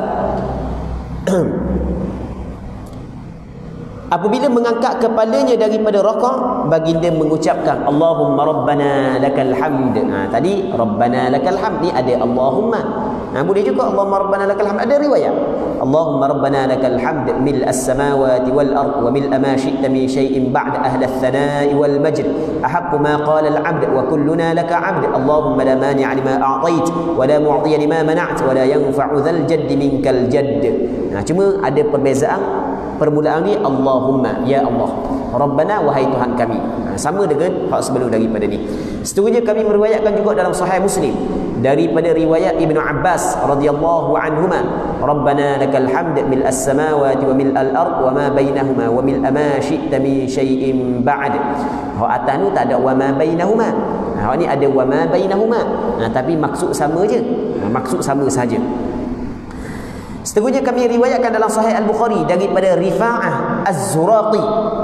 apabila mengangkat kepalanya daripada rakaat, baginda mengucapkan Allahumma rabbana lakal hamd. Tadi rabbana lakal hamd, ni ada Allahumma. Boleh juga Allahumma rabbana lakal hamd, ada riwayat Allahumma rabbana lakal hamd mil as-samawati wal ard wa mil ma syi'ta min syai'in ba'd ahli ats-tsana'i wal majd ahaqqu ma qala al-'abd wa kulluna laka 'abd Allahumma la mani'a lima a'tait wa la mu'tiya lima mana'at wa la yanfa'u dzal jadd minkal jadd. Cuma ada perbezaan. Permulaan ni Allahumma, ya Allah, Rabbana, wahai Tuhan kami. Sama dengan hak sebelum daripada ni. Seterusnya kami meriwayatkan juga dalam Sahih Muslim daripada riwayat Ibnu Abbas radhiyallahu anhuma Rabbana lakal hamd mil as-samawati wa mil al-ard wa ma bainahuma wa mil ma syi'ta min syai'in ba'd. Hak atas tu tak ada wa ma bainahuma. Hak ni ada wa ma bainahuma. Tapi maksud sama je. Maksud sama saja. Seterusnya kami riwayatkan dalam Sahih Al-Bukhari daripada Rifa'ah Az-Zuraqi.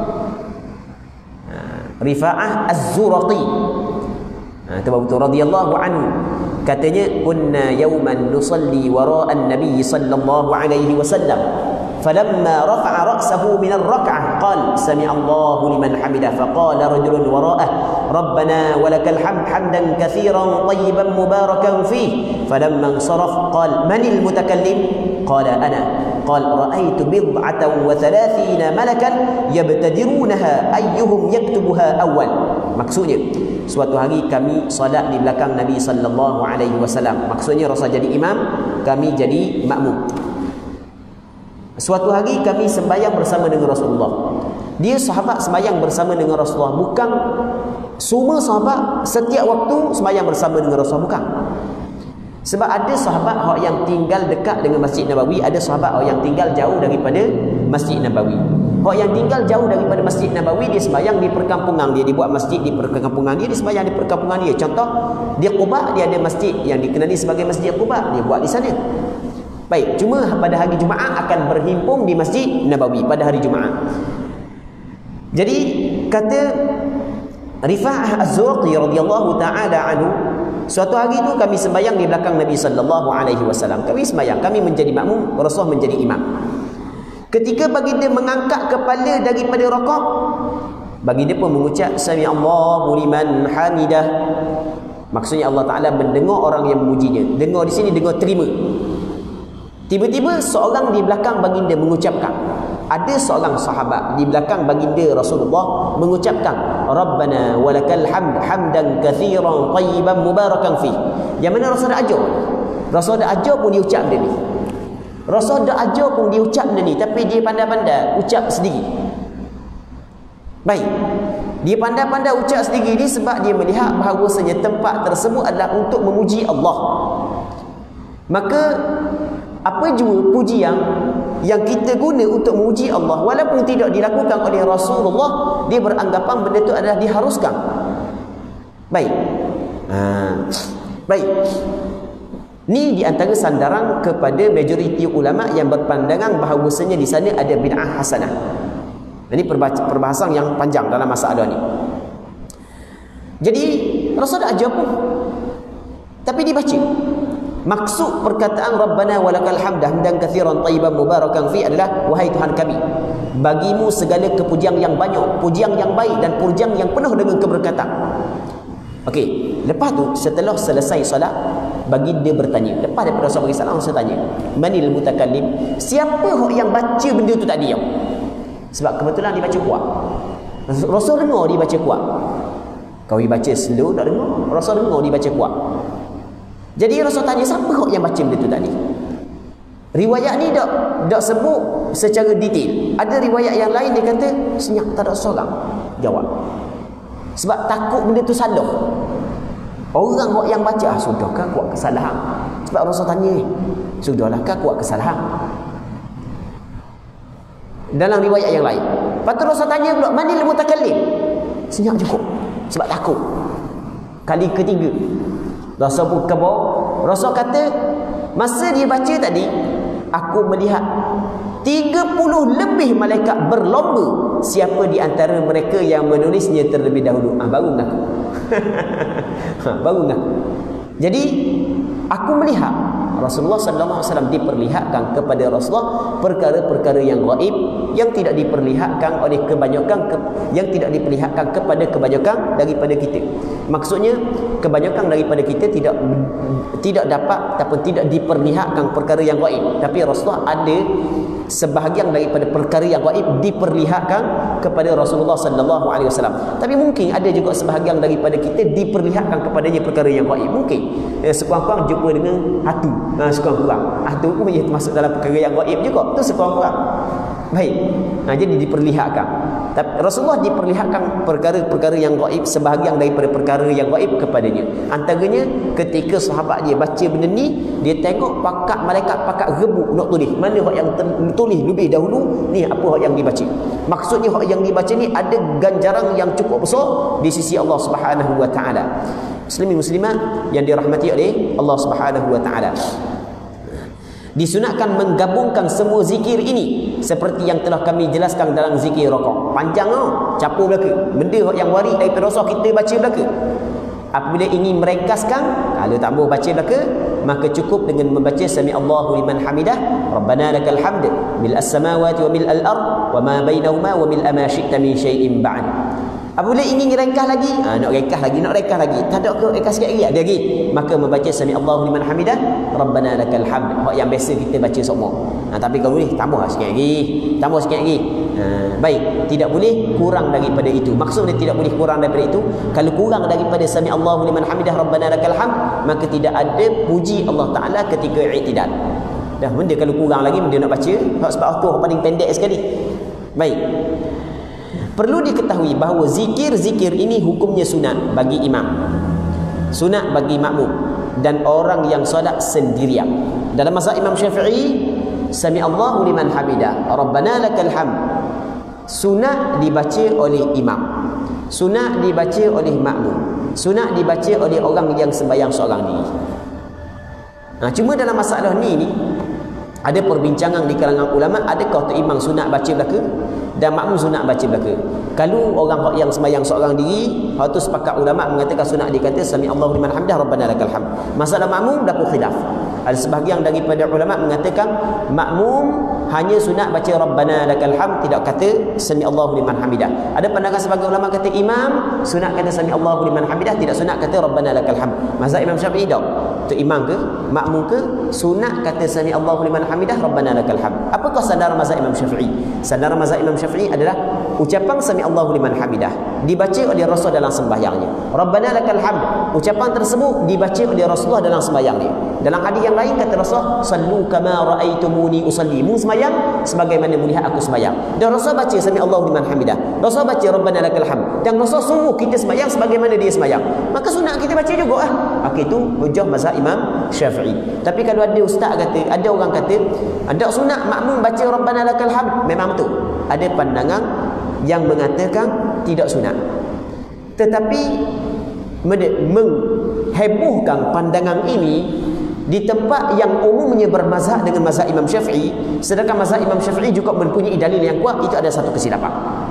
Rifa'ah Az-Zuraqi. Betul radhiyallahu anhu. Katanya kunna yawman nusalli wara'an nabiy sallallahu alaihi wasallam falamma rafa'a ra'sahu min ar-rak'ah qala sami'a Allahu liman hamidah faqala rajulun wara'ah rabbana walakal hamd hamdan katsiran tayyiban mubarakan fihi falamma insaraf qala manil mutakallim qala ana qala ra'aitu bid'atan wa 30 malakan yabtadirunaha ayyuhum yaktubuha awwal. Maksudnya suatu hari kami solat di belakang Nabi sallallahu alaihi wasallam. Maksudnya Rasul jadi imam, kami jadi makmum. Suatu hari kami sembahyang bersama dengan Rasulullah. Dia sahabat sembahyang bersama dengan Rasulullah. Bukan semua sahabat setiap waktu sembahyang bersama dengan Rasulullah, bukan. Sebab ada sahabat yang tinggal dekat dengan Masjid Nabawi, ada sahabat yang tinggal jauh daripada Masjid Nabawi. Orang yang tinggal jauh daripada Masjid Nabawi, dia sembahyang di perkampungan dia, dibuat masjid di perkampungan dia, dia sembahyang di perkampungan dia. Contoh, dia Quba, dia ada masjid yang dikenali sebagai Masjid Quba, dia buat di sana. Baik, cuma pada hari Jumaat akan berhimpun di Masjid Nabawi pada hari Jumaat. Jadi kata Rifa'ah Az-Zurqi radhiyallahu taala anhu, suatu hari itu kami sembahyang di belakang Nabi sallallahu alaihi wasallam. Kami sembahyang, kami menjadi makmum, Rasul menjadi imam. Ketika baginda mengangkat kepala daripada rakaat, baginda pun mengucap sami'allahu liman hamidah. Maksudnya Allah Taala mendengar orang yang memujinya. Dengar di sini dengar terima. Tiba-tiba seorang di belakang baginda mengucapkan, ada seorang sahabat di belakang baginda Rasulullah mengucapkan Rabbana walakal hamd hamdan katsiran tayyiban mubarakan fi. Yang mana Rasul dah ajar. Rasul dah ajar pun dia ucap dia ni. Rasul dah ajar pun dia ucap dia ni, tapi dia pandai-pandai ucap sendiri. Baik. Dia pandai-pandai ucap sendiri ni sebab dia melihat bahawasanya tempat tersebut adalah untuk memuji Allah. Maka apa jua pujian yang kita guna untuk memuji Allah, walaupun tidak dilakukan oleh Rasulullah, dia beranggapan benda itu adalah diharuskan. Baik. Baik. Ni di antara sandaran kepada majoriti ulama yang berpandangan bahawasanya di sana ada bid'ah hasanah. Ini perbahasan yang panjang dalam masalah ni. Jadi Rasul dah ajar pun, tapi dibaca. Maksud perkataan Rabbana walakal hamd hamdan katsiran tayyiban mubarakan fi adalah wahai Tuhan kami, bagimu segala kepujian yang banyak, pujian yang baik dan pujian yang penuh dengan keberkatan. Okey, lepas tu setelah selesai solat, baginda bertanya. Lepas daripada Rasul bagi salam, Rasul tanya, manil mutakallim? Siapa yang baca benda tu tadi? Sebab kebetulan dia baca kuat. Rasul dengar dia baca kuat. Kau baca slow tak dengar? Rasul dengar dia baca kuat. Jadi Rasul tanya, siapa yang baca benda tu tadi? Riwayat ni tak sebut secara detail. Ada riwayat yang lain dia kata senyap, tak ada seorang jawab. Sebab takut benda tu salah. Orang yang baca, sudahkah kuat kesalahan? Sebab Rasul tanya ni, sudahkah kuat kesalahan? Dalam riwayat yang lain. Lepas tu Rasul tanya pula, manil mutakallim? Senyap cukup. Sebab takut. Kali ketiga Rasul pun ke bawah. Rasul kata, masa dia baca tadi, aku melihat 30 lebih malaikat berlomba siapa di antara mereka yang menulisnya terlebih dahulu. Baru ngaku. Baru ngaku. Jadi aku melihat Rasulullah sallallahu alaihi wasallam diperlihatkan kepada Rasulullah perkara-perkara yang gaib yang tidak diperlihatkan oleh kebanyakan yang tidak diperlihatkan kepada kebanyakan daripada kita. Maksudnya kebanyakan daripada kita tidak dapat ataupun tidak diperlihatkan perkara yang gaib, tapi Rasulullah ada sebahagian daripada perkara yang gaib diperlihatkan kepada Rasulullah sallallahu alaihi wasallam. Tapi mungkin ada juga sebahagian daripada kita diperlihatkan kepadanya perkara yang gaib. Mungkin sekurang-kurang jumpa dengan hantu. Sekurang-kurang hantu pun ia termasuk dalam perkara yang gaib juga. Tu sekurang-kurang. Baik. Jadi diperlihatkan. Tapi Rasulullah diperlihatkan perkara-perkara yang gaib, sebahagian daripada perkara yang gaib kepadanya. Antaranya ketika sahabat dia baca benda ni, dia tengok malaikat pakat rebuk nak tulis. Mana hak yang tulis lebih dahulu, ni apa hak yang dibaca. Maksudnya hak yang dibaca ni ada ganjaran yang cukup besar di sisi Allah Subhanahu wa taala. Muslimin muslimat yang dirahmati oleh Allah Subhanahu wa taala. Disunatkan menggabungkan semua zikir ini seperti yang telah kami jelaskan dalam zikir rakaat. Panjang capur belaka. Benda yang waris daripada Rasul kita baca belaka. Apabila ingin meringkaskan, kalau tak mahu baca belaka, maka cukup dengan membaca sami Allahu liman hamidah, Rabbana lakal hamd mil'as samawati wa mil'al ard wa ma bainahuma wa mil'a ma syi'ta min syai'in ba'd. Apabila ingin ringkas lagi, nak ringkas lagi, tak ada ke ringkas sikit lagi, ada lagi, maka membaca sami Allahu liman hamidah, Rabbana lakal hamd, hak yang biasa kita baca semua. Tapi kalau boleh tambah sikit lagi. Baik, tidak boleh kurang daripada itu. Maksudnya tidak boleh kurang daripada itu. Kalau kurang daripada sami Allahu liman hamidah, Rabbana lakal hamd, maka tidak ada puji Allah Taala ketika i'tidal. Dah benda kalau kurang lagi benda nak baca, sebab tu paling pendek sekali. Baik. Perlu diketahui bahawa zikir ini hukumnya sunat bagi imam, sunat bagi makmum dan orang yang solat sendirian. Dalam mazhab Imam Syafi'i, sami Allahu liman hamidah, Rabbana lakal hamd, sunat dibaca oleh imam, sunat dibaca oleh makmum, sunat dibaca oleh orang yang sembahyang seorang diri. Cuma dalam masalah ni ada perbincangan di kalangan ulama, adakah tu imam sunat baca belaka dan makmum sunat baca belaka. Kalau orang yang sembahyang seorang diri, hal tu sepakat ulama mengatakan sunat dikata sami Allahu liman hamidah, Rabbana lakal hamd. Masalah makmum dapat khilaf. Ada sebahagian daripada ulama mengatakan makmum hanya sunat baca Rabbana lakal hamd, tidak kata sami Allahu liman hamidah. Ada pandangan sebahagian ulama kata imam sunat kata sami Allahu liman hamidah, tidak sunat kata Rabbana lakal hamd. Mazhab Imam Syafi'i tak. Tu imam ke makmum ke sunat kata sami Allahu liman hamidah, Rabbana lakal hamd. Apakah sandaran mazhab Imam Syafi'i? Sandaran mazhab Imam Syafi'i adalah ucapan sami Allahu liman hamidah dibaca oleh Rasul dalam sembahyangnya. Rabbana lakal hamd, ucapan tersebut dibaca oleh Rasulullah dalam sembahyangnya. Dalam hadis yang lain kata Rasul, sallu kama raaitumuni usalli, mu sembahyang sebagaimana melihat aku sembahyang. Dan Rasul baca sami Allahu liman hamidah, Rasul baca Rabbana lakal hamd, dan Rasul suruh kita sembahyang sebagaimana dia sembahyang. Maka sunat kita baca juga Okey, itu hujah mazhab Imam Syafi'i. Tapi kalau ada ustaz kata, ada orang kata ada sunat makmum baca Rabbana lakal hamd, memang betul. Ada pandangan yang mengatakan tidak sunat. Tetapi menghebohkan pandangan ini di tempat yang umumnya bermazhab dengan mazhab Imam Syafi'i, sedangkan mazhab Imam Syafi'i juga mempunyai dalil yang kuat, itu ada satu kesilapan.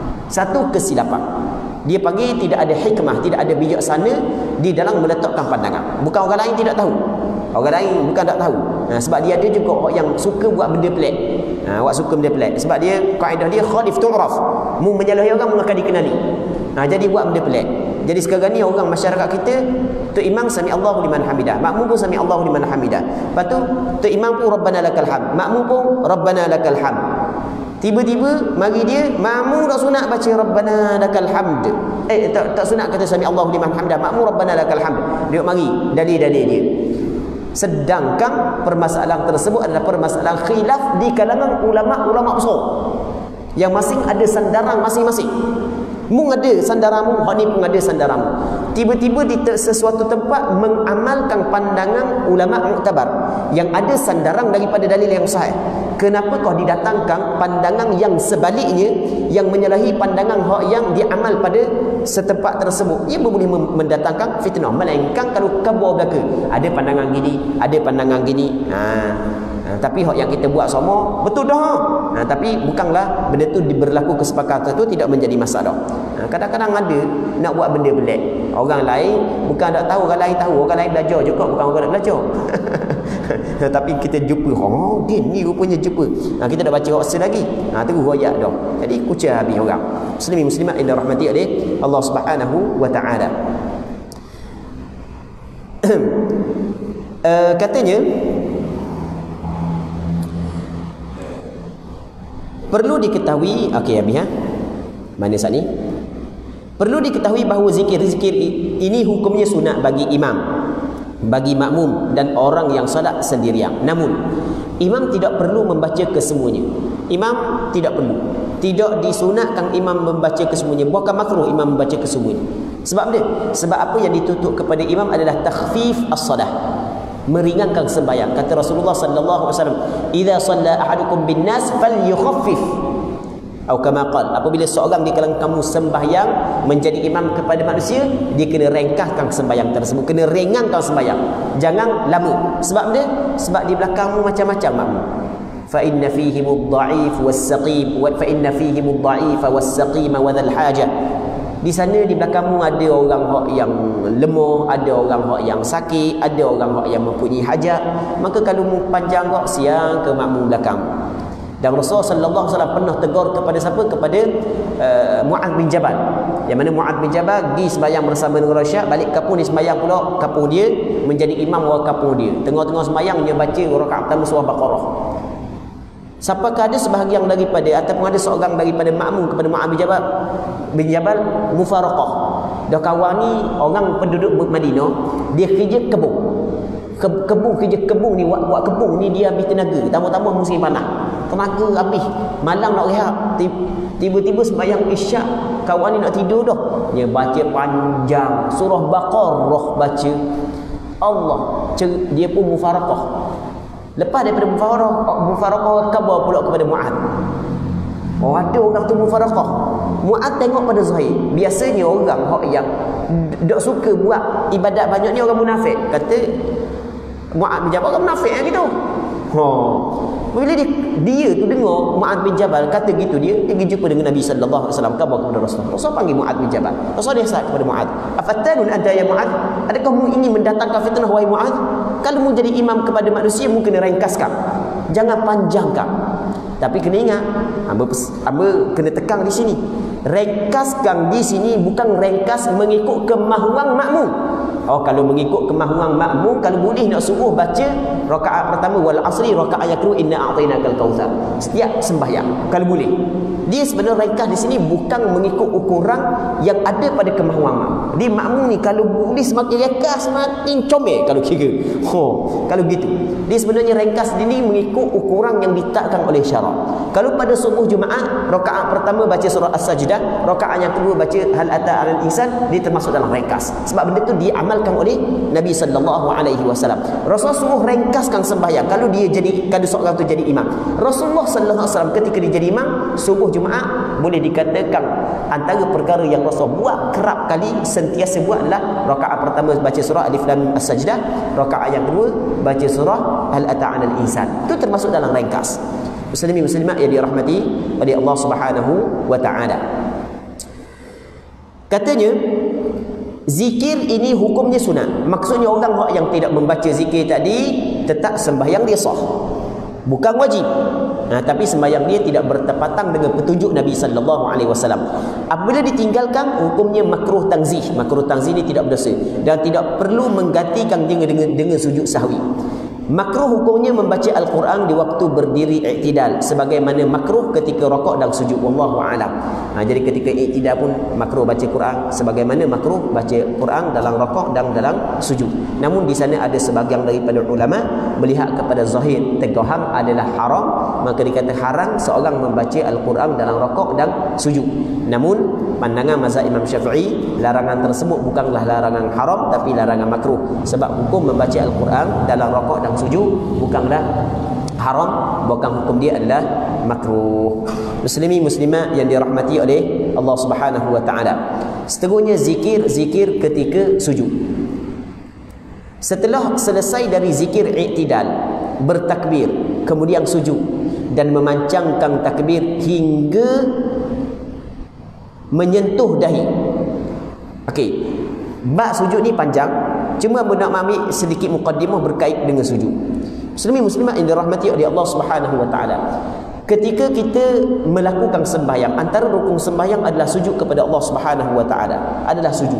Dia panggil tidak ada hikmah, tidak ada bijaksana di dalam meletakkan pandangan. Bukan orang lain tidak tahu, orang lain bukan tak tahu. Sebab dia ada juga orang yang suka buat benda pelik. Sebab dia kaedah dia khalif tu'raf, mu menyalahi orang akan dikenali. Jadi buat benda pelik. Jadi sekarang ni orang masyarakat kita, tu imam sami Allahu liman hamidah, makmum pun sami Allahu liman hamidah. Lepas tu imam pun Rabbana lakal hamd, makmum pun Rabbana lakal hamd. Tiba-tiba mari dia makmum dah sunat baca Rabbana lakal hamd. Tak sunat kata sami Allahu liman hamidah, makmum Rabbana lakal hamd. Dia mari dalil-dalil dia. Sedangkan permasalahan tersebut adalah permasalahan khilaf di kalangan ulama-ulama besar yang masing ada sandaran masing-masing. Mung ada sandaranmu, hak ni pun ada sandaranmu. Tiba-tiba di sesuatu tempat mengamalkan pandangan ulama muktabar yang ada sandaran daripada dalil yang sahih. Kenapa kau didatangkan pandangan yang sebaliknya, yang menyalahi pandangan hak yang diamal pada setempat tersebut? Ia boleh mendatangkan fitnah. Melainkan kalau kabur belaka, ada pandangan gini, ada pandangan gini. Tapi hak yang kita buat semua betul dah. Tapi bukanlah benda tu berlaku kesepakatan tu tidak menjadi masalah. Kadang-kadang ada nak buat benda pelik. Orang lain bukan tak tahu, orang lain tahu. Orang lain belajar juga, bukan orang nak belajar. Tapi kita jumpa, dia ni rupanya jumpa. Kita dah baca rasa lagi. Terus royak dah. Jadi kucah habis orang. Muslimin muslimat yang dirahmati oleh Allah Subhanahu wa taala. Katanya perlu diketahui, habis mana saat ni? Perlu diketahui bahawa zikir-zikir ini hukumnya sunat bagi imam, bagi makmum dan orang yang salat sendirian. Namun imam tidak perlu membaca kesemuanya. Imam tidak perlu, tidak disunatkan imam membaca kesemuanya. Bukan makruh imam membaca kesemuanya. Sebab dia, sebab apa yang dituntut kepada imam adalah takhfif as-salah, meringankan sembahyang. Kata Rasulullah sallallahu alaihi wasallam, "Idza shalla ahadukum bin nas falyukhaffif." Atau kama qala, apabila seorang di kalangan kamu sembahyang menjadi imam kepada manusia, dia kena ringkaskan sembahyang tersebut, kena ringankan sembahyang. Jangan lama. Sebab dia, sebab di belakangmu macam-macam makmum. Fa inna fihim ad-dha'if was-saqim wa fa inna fihim ad-dha'ifa was-saqima wa dhal hajah. Di sana di belakangmu ada orang hak yang lemah, ada orang hak yang sakit, ada orang hak yang mempunyai hajat. Maka kalau mu panjang kok siang ke makmum belakang. Dan Rasulullah sallallahu alaihi wasallam pernah tegur kepada siapa? Kepada Mu'adz bin Jabal. Yang mana Mu'adz bin Jabal pergi sembahyang bersama dengan Rasyad, balik kampung dia sembahyang pula kampung dia, menjadi imam orang kampung dia. Tengah-tengah sembahyang dia baca rakaat pertama surah Baqarah. Siapakah ada sebahagian daripada ataupun ada seorang daripada makmum kepada Mu'adz bin Jabal mufaraqah. Dah kawan ni orang penduduk Madinah, dia kerja kebun. Kerja kebun ni, buat kebun ni dia habis tenaga. Tambah-tambah musim panas, tenaga habis, malam nak rehat. Tiba-tiba sembahyang isyak, kawan ni nak tidur dah, dia baca panjang surah Baqarah, baca Allah, dia pun mufaraqah. Lepas daripada mufaraqah khabar pula kepada Mu'adz. Oh, ada orang tu mufaraqah. Mu'adz tengok pada zahir. Biasanya orang yang tak suka buat ibadat banyak ni orang munafik. Kata Mu'adz bin Jabal orang munafik gitu. Bila dia tu dengar Mu'adz bin Jabal kata gitu, dia pergi jumpa dengan Nabi sallallahu alaihi wasallam, khabar kepada Rasulullah. Rasul panggil Mu'adz bin Jabal. Rasul dia kepada Mu'adz, "Afattanun anta ya Mu'adz? Adakah mu ingin mendatangkan fitnah wahai Mu'adz? Kalau mu jadi imam kepada manusia, mu kena ringkaskan. Jangan panjangkan. Tapi kena ingat, hamba kena tekan di sini. Ringkaskan di sini bukan ringkas mengikut kemahuan makmum. Oh, kalau mengikut kemahuan makmum, kalau boleh nak suruh baca rakaat pertama wal asri, rakaat yang kedua inna a'tainakal kautsar. Setiap sembahyang kalau boleh. Dia sebenarnya ringkas di sini bukan mengikut ukuran yang ada pada kemahuan makmum. Di makmum ni kalau boleh semakin ringkas semakin comel kalau kira. Kalau gitu. Dia sebenarnya ringkas ini mengikut ukuran yang ditetapkan oleh syarak. Kalau pada subuh Jumaat, rakaat pertama baca surah As-Sajdah, rakaat yang kedua baca Hal Ata 'alal Insan, dia termasuk dalam ringkas. Sebab benda tu diamalkan oleh Nabi sallallahu alaihi wasallam. Rasulullah suruh ringkaskan sembahyang kalau seorang tu jadi imam. Rasulullah sallallahu alaihi wasallam ketika dia jadi imam subuh Jumaat, boleh dikatakan antara perkara yang Rasul buat kerap kali sentiasa buat adalah rakaat pertama baca surah Alif Lam Mim As-Sajdah, rakaat yang kedua baca surah Hal Ata 'alal Insan. Itu termasuk dalam ringkas. Muslimin muslimat yang dirahmati oleh Allah Subhanahu wa taala. Katanya zikir ini hukumnya sunat. Maksudnya orang yang tidak membaca zikir tadi tetap sembahyang dia sah. Bukan wajib. Tapi sembahyang dia tidak bertepatan dengan petunjuk Nabi sallallahu alaihi wasallam. Apabila ditinggalkan hukumnya makruh tanzih. Makruh tanzih ini tidak berdosa dan tidak perlu menggantikan dengan sujud sahwi. Makruh hukumnya membaca Al-Quran di waktu berdiri i'tidal sebagaimana makruh ketika rokok dan sujud, wallahu a'lam. Jadi ketika i'tidal pun makruh baca Quran sebagaimana makruh baca Quran dalam rokok dan dalam sujud. Namun di sana ada sebahagian daripada ulama melihat kepada zahir tegahan adalah haram, maka dikata haram seorang membaca Al-Quran dalam rokok dan sujud. Namun pandangan mazhab Imam Syafi'i, larangan tersebut bukanlah larangan haram tapi larangan makruh. Sebab hukum membaca Al-Quran dalam rokok dan sujud bukanlah haram, bukan hukum dia adalah makruh. Muslimin muslimat yang dirahmati oleh Allah Subhanahu wa taala. Seterusnya zikir ketika sujud. Setelah selesai dari zikir i'tidal, bertakbir, kemudian sujud dan memancangkan takbir hingga menyentuh dahi. Okey. Bab sujud ni panjang, cuma nak ambil sedikit mukaddimah berkait dengan sujud. Muslimin muslimat yang dirahmati oleh Allah Subhanahu wa taala. Ketika kita melakukan sembahyang, antara rukun sembahyang adalah sujud kepada Allah Subhanahu wa taala, adalah sujud.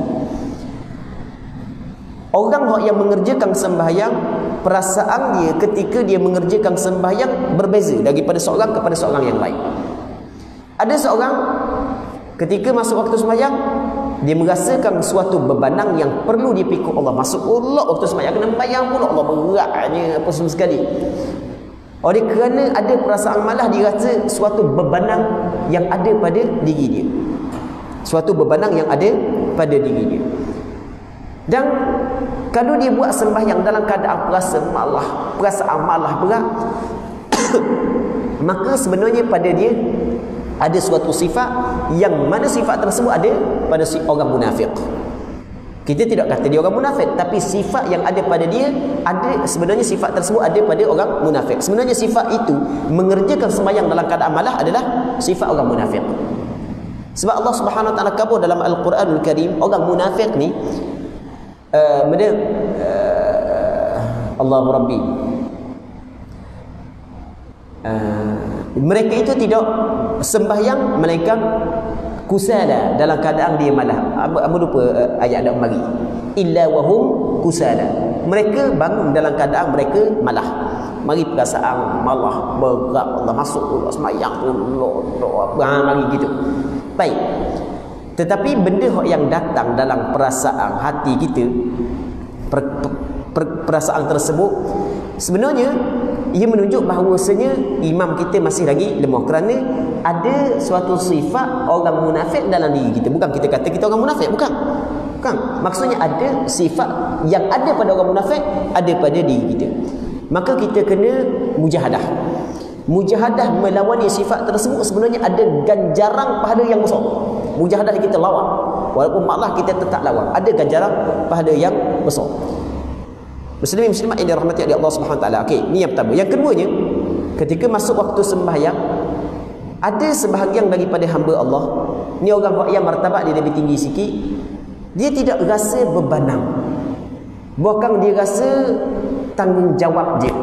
Orang yang mengerjakan sembahyang, perasaan dia ketika dia mengerjakan sembahyang berbeza daripada seorang kepada seorang yang lain. Ada seorang ketika masuk waktu sembahyang, dia merasakan suatu bebanang yang perlu dipikul Allah. Masuk pula waktu sembahyang, kena bayang pula Allah beratnya apa semua sekali. Oleh kerana ada perasaan malas, dia rasa suatu bebanang yang ada pada diri dia. Suatu bebanang yang ada pada diri dia. Dan kalau dia buat sembahyang dalam keadaan perasaan malas berat, maka sebenarnya pada dia ada suatu sifat yang mana sifat tersebut ada pada si orang munafik. Kita tidak kata dia orang munafik, tapi sifat yang ada pada dia ada, sebenarnya sifat tersebut ada pada orang munafik. Sebenarnya sifat itu mengerjakan sembahyang dalam keadaan malas adalah sifat orang munafik. Sebab Allah Subhanahu Wa Taala kabur dalam Al-Quranul Karim, orang munafik ni Allahu Rabbi, mereka itu tidak sembahyang melainkan kusala, dalam keadaan dia malah. Apa lupa ayat ada mari, illa wahum kusala, mereka bangun dalam keadaan mereka malah. Mari perasaan malah berat, Allah masuk Allah semayang mari gitu. Baik. Tetapi benda yang datang dalam perasaan hati kita, perasaan tersebut sebenarnya ia menunjuk bahawasanya imam kita masih lagi lemah, kerana ada suatu sifat orang munafik dalam diri kita. Bukan kita kata kita orang munafik, bukan. Maksudnya ada sifat yang ada pada orang munafik, ada pada diri kita. Maka kita kena mujahadah. Mujahadah melawani sifat tersebut sebenarnya ada ganjaran pahala yang besar. Mujahadah kita lawan, walaupun malah kita tetap lawan, ada ganjaran pahala yang besar. Muslimin muslimat yang dirahmati oleh Allah Subhanahu Wa Taala. Okey, ni yang pertama. Yang keduanya, ketika masuk waktu sembahyang, ada sebahagian daripada hamba Allah, ni orang yang martabat dia lebih tinggi sikit, dia tidak rasa bebanang, bahkan dia rasa tanggungjawab dia,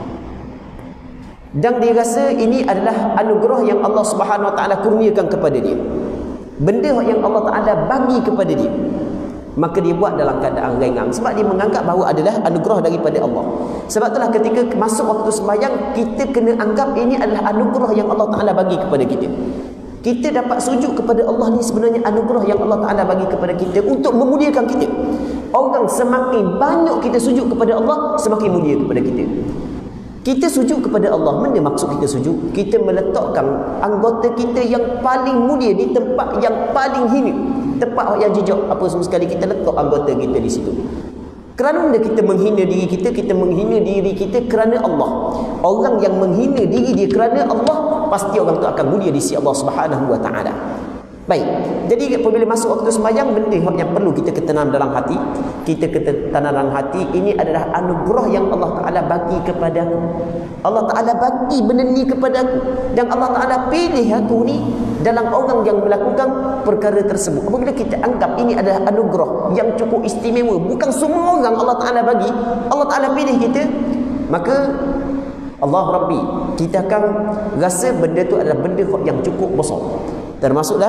dan dia rasa ini adalah anugerah yang Allah Subhanahu Wa Taala kurniakan kepada dia, benda yang Allah Taala bagi kepada dia. Maka dia buat dalam keadaan ringan, sebab dia menganggap bahawa adalah anugerah daripada Allah. Sebab itulah ketika masuk waktu sembahyang, kita kena anggap ini adalah anugerah yang Allah Ta'ala bagi kepada kita. Kita dapat sujud kepada Allah ni sebenarnya anugerah yang Allah Ta'ala bagi kepada kita untuk memuliakan kita. Orang semakin banyak kita sujud kepada Allah, semakin mulia kepada kita. Kita sujud kepada Allah, mana maksud kita sujud? Kita meletakkan anggota kita yang paling mulia di tempat yang paling hina, tempat yang jejak apa semua sekali, kita letak anggota kita di situ. Kerana kita menghina diri kita, kita menghina diri kita kerana Allah. Orang yang menghina diri dia kerana Allah, pasti orang tu akan mulia di sisi Allah Subhanahu Wa Taala. Baik. Jadi apabila masuk waktu sembahyang, benda yang perlu kita ketanam dalam hati, kita ketanam dalam hati, ini adalah anugerah yang Allah Taala bagi kepada aku. Allah Taala bagi benda ni kepada aku, dan Allah Taala pilih aku ni dalam orang yang melakukan perkara tersebut. Apabila kita anggap ini adalah anugerah yang cukup istimewa, bukan semua orang Allah Taala bagi, Allah Taala pilih kita, maka Allah Rabbi, kita akan rasa benda tu adalah benda yang cukup besar. Termasuklah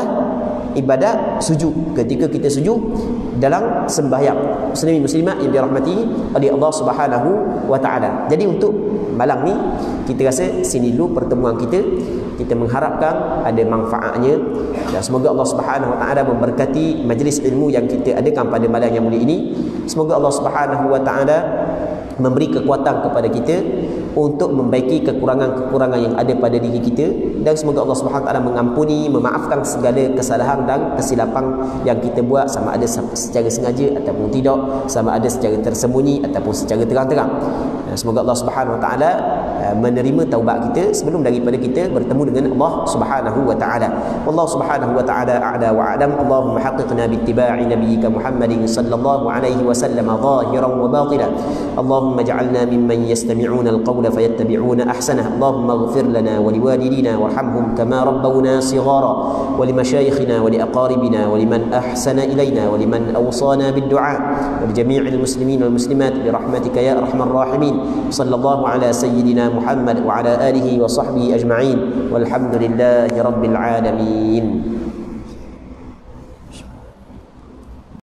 ibadat sujud, ketika kita sujud dalam sembahyang. Muslimin muslimat yang dirahmati oleh Allah Subhanahu Wa Taala. Jadi untuk malam ni kita rasa sini dulu pertemuan kita. Kita mengharapkan ada manfaatnya, dan semoga Allah Subhanahu Wa Taala memberkati majlis ilmu yang kita adakan pada malam yang mulia ini. Semoga Allah Subhanahu Wa Taala memberi kekuatan kepada kita untuk membaiki kekurangan-kekurangan yang ada pada diri kita, dan semoga Allah Subhanahu Wa Taala mengampuni, memaafkan segala kesalahan dan kesilapan yang kita buat, sama ada secara sengaja ataupun tidak, sama ada secara tersembunyi ataupun secara terang-terang. Semoga Allah Subhanahu Wa Taala menerima taubat kita sebelum daripada kita bertemu dengan Allah Subhanahu Wa Taala. Wallahu Subhanahu Wa Taala a'la wa a'lam. Allahumma haqqiqna bittiba'i nabiyyika Muhammadin sallallahu alaihi wasallam zahiran wa batinan. Allahumma ij'alna mimman yastami'una al-qawla fayattabi'una ahsanah. Allahumma ighfir lana wa liwalidina warhamhum kama rabbawna shighara, wa limashayikhina wa liaqaribina wa liman ahsana ilayna wa liman awsana bid-du'a wa li jami'il muslimin wal muslimat bi rahmatika ya arhamar rahimin. Sallallahu ala sayyidina Muhammad wa ala alihi wa sahbihi ajma'in walhamdulillahi rabbil alamin.